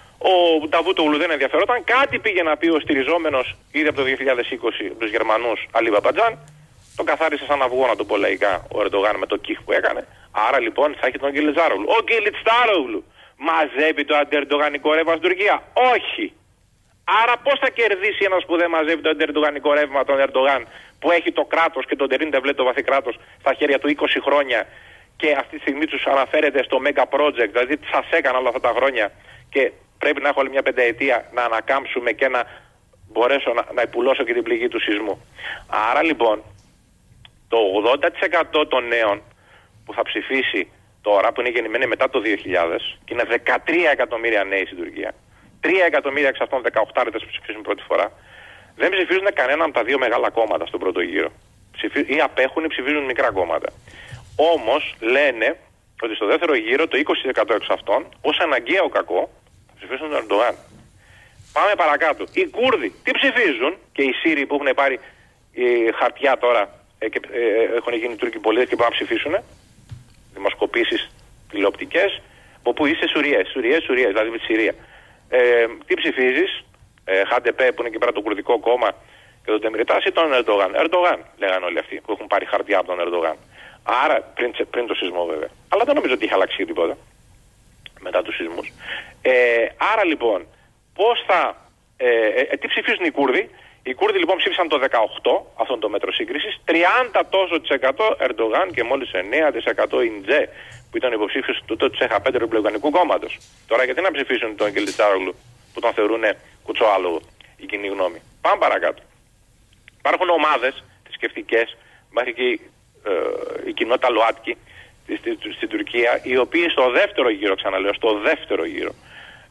Ο Νταβούτογλου δεν ενδιαφερόταν. Κάτι πήγε να πει ο στηριζόμενος ήδη από το δύο χιλιάδες είκοσι τους Γερμανούς Αλί Μπαμπατζάν. Τον καθάρισε σαν αυγό, να το πω λαϊκά, ο Ερντογάν με το κιχ που έκανε. Άρα λοιπόν θα έχει τον Κελιτστάρογλου. Ο Κελιτστάρογλου μαζεύει το αντιερντογανικό ρεύμα στην Τουρκία? Όχι. Άρα πώς θα κερδίσει ένας που δεν μαζεύει το αντιερντογανικό ρεύμα τον Ερντογάν, που έχει το κράτος και τον Τερίντεβλέ, το βαθύ κράτος, στα χέρια του είκοσι χρόνια και αυτή τη στιγμή τους αναφέρεται στο Mega Project, δηλαδή τι σας έκανα όλα αυτά τα χρόνια και πρέπει να έχω άλλη μια πενταετία να ανακάμψουμε και να μπορέσω να, να υπουλώσω και την πληγή του σεισμού. Άρα λοιπόν το ογδόντα τοις εκατό των νέων που θα ψηφίσει τώρα, που είναι γεννημένοι μετά το δύο χιλιάδες, και είναι δεκατρία εκατομμύρια νέοι στην Τουρκία, τρία εκατομμύρια εξ αυτών δεκαοκτάριτες που ψηφίζουν πρώτη φορά, δεν ψηφίζουν κανένα από τα δύο μεγάλα κόμματα στον πρώτο γύρο. Ψηφί... ή απέχουν ή ψηφίζουν μικρά κόμματα. Όμως λένε ότι στο δεύτερο γύρο το είκοσι τοις εκατό εξ αυτών, ως αναγκαίο κακό, θα ψηφίσουν τον Ερντογάν. Πάμε παρακάτω. Οι Κούρδοι τι ψηφίζουν, και οι Σύριοι που έχουν πάρει ε, χαρτιά τώρα ε, και ε, έχουν γίνει Τούρκοι πολίτες και πάνε να ψηφίσουν, δημοσκοπήσεις τηλεοπτικές, από που είσαι Σουριές, Σουριές, Σουριές, δηλαδή με τη Συρία. Ε, τι ψηφίζεις, ε, Χαντεπέ που είναι εκεί πέρα το κουρδικό κόμμα και το Τεμιριτάς, ή τον Ερντογάν? Ερντογάν λέγανε όλοι αυτοί που έχουν πάρει χαρτιά από τον Ερντογάν. Άρα, πριν, πριν το σεισμό βέβαια. Αλλά δεν νομίζω ότι είχε αλλάξει τίποτα μετά τους σεισμούς. Ε, άρα λοιπόν, πώς θα. Ε, ε, τι ψηφίζουν οι Κούρδοι? Οι Κούρδοι λοιπόν ψήφισαν το δεκαοκτώ, αυτόν το μέτρο σύγκρισης, τριάντα τόσο τοις εκατό Ερντογάν και μόλις εννέα τοις εκατό Ιντζέ, που ήταν υποψήφιος του τότε Τσέχα πέντε του Ρεπουμπλικανικού κόμματος. Τώρα γιατί να ψηφίσουν τον Κελιτστάρογλου που τον θεωρούν κουτσοάλογο η κοινή γνώμη? Πάμε παρακάτω. Υπάρχουν ομάδες θρησκευτικές, υπάρχει και ε, η κοινότητα ΛΟΑΤΚΙ στην Τουρκία, οι οποίοι στο δεύτερο γύρο, ξαναλέω, στο δεύτερο γύρο,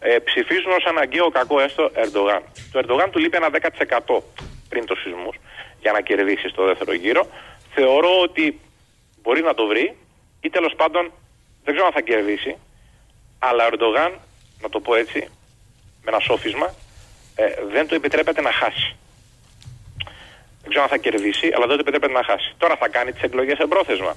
ε, ψηφίζουν ως αναγκαίο κακό έστω Ερντογάν. Το Ερντογάν του λείπει ένα δέκα τοις εκατό πριν το σεισμούς για να κερδίσει στο δεύτερο γύρο. Θεωρώ ότι μπορεί να το βρει ή τέλος πάντων δεν ξέρω αν θα κερδίσει, αλλά ο Ερντογάν, να το πω έτσι, με ένα σόφισμα, ε, δεν του επιτρέπεται να χάσει. Δεν ξέρω αν θα κερδίσει, αλλά δεν του επιτρέπεται να χάσει. Τώρα θα κάνει τις εκλογές εμπρόθεσμα.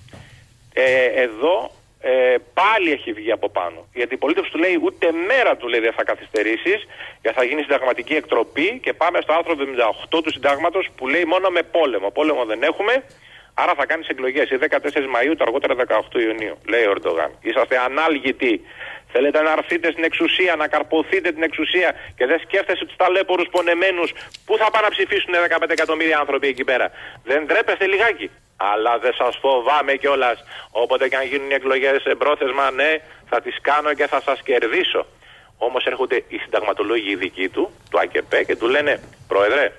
Ε, εδώ ε, πάλι έχει βγει από πάνω. Η αντιπολίτευση του λέει ούτε μέρα του λέει δεν θα καθυστερήσεις, γιατί θα γίνει συνταγματική εκτροπή και πάμε στο άρθρο εβδομήντα οκτώ του συντάγματος που λέει μόνο με πόλεμο. Πόλεμο δεν έχουμε, άρα θα κάνεις εκλογές. Η δεκατέσσερις Μαΐου, το αργότερα δεκαοκτώ Ιουνίου, λέει ο Ερντογάν. Είσαστε ανάλγητοι. Θέλετε να έρθετε στην εξουσία, να καρποθείτε την εξουσία και δεν σκέφτεστε τους ταλέπορους πονεμένους που θα πάνε να ψηφίσουν δεκαπέντε εκατομμύρια άνθρωποι εκεί πέρα. Δεν τρέπεστε λιγάκι? Αλλά δεν σας φοβάμαι κιόλας. Όποτε και αν γίνουν οι εκλογές εμπρόθεσμα, ναι, θα τις κάνω και θα σας κερδίσω. Όμως έρχονται οι συνταγματολόγοι οι δικοί του, του ΑΚΕΠΕ, και του λένε, Πρόεδρε,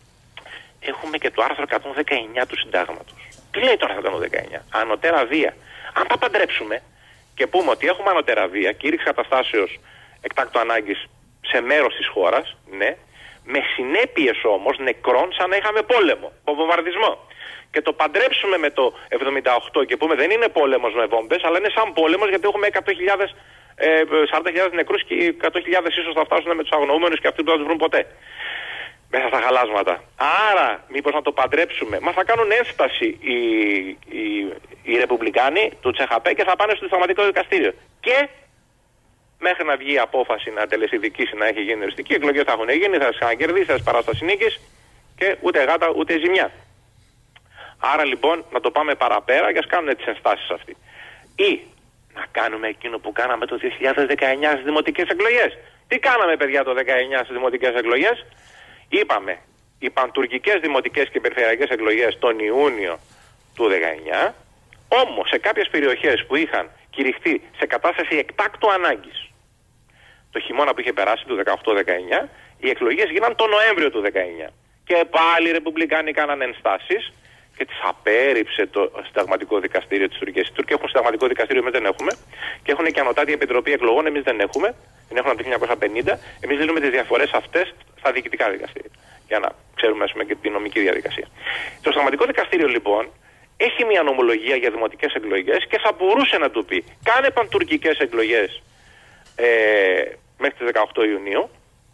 έχουμε και το άρθρο εκατόν δεκαεννιά του συντάγματος. Τι λέει το άρθρο εκατόν δεκαεννιά? Ανωτέρα βία. Αν τα παντρέψουμε και πούμε ότι έχουμε ανωτέρα βία, κήρυξη καταστάσεως εκτάκτου ανάγκης σε μέρος της χώρας, ναι, με συνέπειες όμως νεκρών σαν να είχαμε πόλεμο, βομβαρδισμό. Και το παντρέψουμε με το εβδομήντα οκτώ και πούμε δεν είναι πόλεμος με βόμβες, αλλά είναι σαν πόλεμος γιατί έχουμε εκατό χιλιάδες, ε, σαράντα χιλιάδες νεκρούς και εκατό χιλιάδες ίσως θα φτάσουν με τους αγνοούμενους και αυτοί που δεν θα τους βρουν ποτέ μέσα στα χαλάσματα. Άρα, μήπως να το παντρέψουμε? Μας θα κάνουν ένσταση οι, οι, οι Ρεπουμπλικάνοι του Τσεχαπέ και θα πάνε στο Συνταγματικό Δικαστήριο. Και μέχρι να βγει η απόφαση να τελεσιδικήσει, να έχει γίνει οριστική, οι εκλογές θα έχουν γίνει, θα ξανακερδίσει, θα παράσταση νίκης και ούτε γάτα ούτε ζημιά. Άρα λοιπόν να το πάμε παραπέρα και ας κάνουν τις ενστάσεις αυτοί. Ή να κάνουμε εκείνο που κάναμε το δύο χιλιάδες δεκαεννιά στις δημοτικές εκλογές. Τι κάναμε παιδιά το δεκαεννιά στις δημοτικές εκλογές? Είπαμε οι παντουρκικές δημοτικές και περιφερειακές εκλογές τον Ιούνιο του δεκαεννιά, όμως σε κάποιες περιοχές που είχαν κηρυχθεί σε κατάσταση εκτάκτου ανάγκης το χειμώνα που είχε περάσει του δεκαοκτώ δεκαεννιά, οι εκλογές γίναν τον Νοέμβριο του δεκαεννιά. Και πάλι οι Ρεπουμπλικάνοι κάνανε ενστάσεις και τις απέρριψε το Συνταγματικό Δικαστήριο της Τουρκίας. Οι Τούρκοι έχουν Συνταγματικό Δικαστήριο, εμείς δεν έχουμε. Και έχουν και Ανωτάτη Επιτροπή Εκλογών, εμείς δεν έχουμε. Την έχουν από το χίλια εννιακόσια πενήντα. Εμείς λύνουμε τις διαφορές αυτές στα διοικητικά δικαστήρια. Για να ξέρουμε πούμε, και τη νομική διαδικασία. Το Συνταγματικό Δικαστήριο λοιπόν έχει μια νομολογία για δημοτικές εκλογές και θα μπορούσε να του πει: κάνε παντουρκικές εκλογές ε, μέχρι τις δεκαοκτώ Ιουνίου.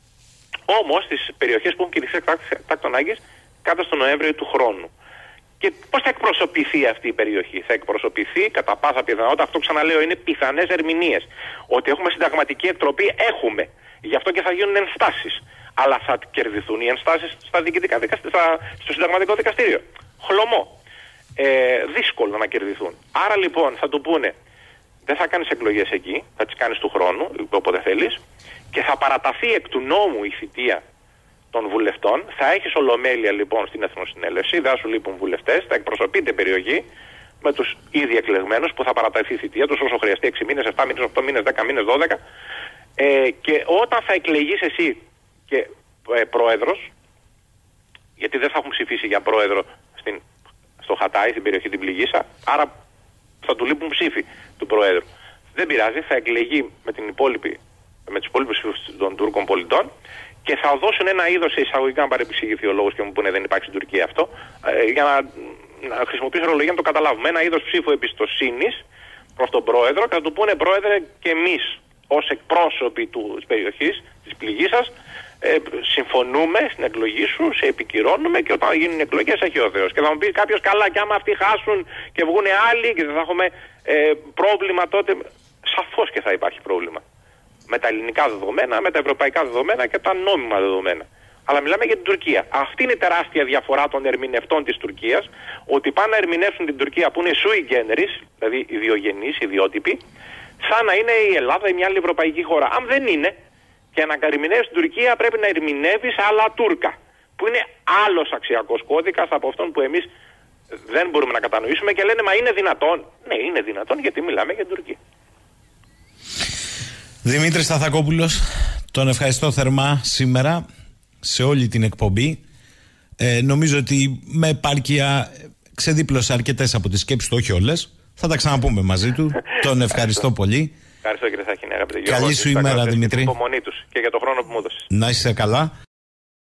Όμως στις περιοχές που έχουν κηρυχθεί εκτάκτου ανάγκης κάτω στο Νοέμβριο του χρόνου. Και πώς θα εκπροσωπηθεί αυτή η περιοχή? Θα εκπροσωπηθεί κατά πάσα πιθανότητα, αυτό ξαναλέω, είναι πιθανές ερμηνείες. Ότι έχουμε συνταγματική εκτροπή, έχουμε. Γι' αυτό και θα γίνουν ενστάσεις. Αλλά θα κερδιθούν οι ενστάσεις στα διοικητικά δικαστήρια, στο Συνταγματικό Δικαστήριο. Χλωμό. Ε, δύσκολο να κερδιθούν. Άρα λοιπόν θα του πούνε: δεν θα κάνεις εκλογές εκεί, θα τις κάνεις του χρόνου, όποτε θέλεις, και θα παραταθεί εκ του νόμου η θητεία των βουλευτών. Θα έχεις ολομέλεια λοιπόν στην Εθνοσυνέλευση, δεν σου λείπουν βουλευτές, θα εκπροσωπείται περιοχή με τους ήδη εκλεγμένους που θα παραταθεί η θητεία τους όσο χρειαστεί, έξι μήνες, επτά μήνες, οκτώ μήνες, δέκα μήνες, δώδεκα. Ε, και όταν θα εκλεγείς εσύ και ε, πρόεδρος, γιατί δεν θα έχουν ψηφίσει για πρόεδρο στην, στο Χατάι, στην περιοχή την Πληγίσα, άρα θα του λείπουν ψήφοι του πρόεδρου. Δεν πειράζει, θα εκλεγεί με, την υπόλοιπη, με τους υπόλοιπους ψήφους των Τούρκων πολιτών και θα δώσουν ένα είδος σε εισαγωγικά, αν παρεπιξηγηθεί ο λόγος και μου πούνε δεν υπάρχει στην Τουρκία αυτό, ε, για να, να χρησιμοποιήσω ορολογία να το καταλάβουμε. Ένα είδος ψήφου εμπιστοσύνης προς τον πρόεδρο και θα του πούνε: πρόεδρε, και εμείς ως εκπρόσωποι της περιοχής, της Πληγίσας, ε, συμφωνούμε στην εκλογή σου, σε επικυρώνουμε και όταν γίνουν οι εκλογές έχει ο Θεός. Και θα μου πει κάποιος: καλά, και άμα αυτοί χάσουν και βγουν άλλοι και δεν θα έχουμε ε, πρόβλημα τότε? Σαφώς και θα υπάρχει πρόβλημα. Με τα ελληνικά δεδομένα, με τα ευρωπαϊκά δεδομένα και τα νόμιμα δεδομένα. Αλλά μιλάμε για την Τουρκία. Αυτή είναι η τεράστια διαφορά των ερμηνευτών της Τουρκίας, ότι πάνε να ερμηνεύσουν την Τουρκία που είναι sui generis, δηλαδή ιδιογενής, ιδιότυπη, σαν να είναι η Ελλάδα ή μια άλλη ευρωπαϊκή χώρα. Αν δεν είναι, και να ερμηνεύεις την Τουρκία πρέπει να ερμηνεύεις άλλα Τούρκα, που είναι άλλος αξιακός κώδικας από αυτόν που εμείς δεν μπορούμε να κατανοήσουμε και λένε: μα είναι δυνατόν? Ναι, είναι δυνατόν, γιατί μιλάμε για την Τουρκία. Δημήτρη Σταθακόπουλος, τον ευχαριστώ θερμά σήμερα σε όλη την εκπομπή. Ε, νομίζω ότι με επάρκεια ξεδίπλωσε αρκετές από τις σκέψεις του, όχι όλες. Θα τα ξαναπούμε μαζί του. Τον ευχαριστώ πολύ. Ευχαριστώ κύριε Σαχίνη, αγαπητέ Γιώργο. Καλή σου ημέρα, Δημήτρη. Υπομονή τους και για τον χρόνο που μου έδωσες. Να είσαι καλά.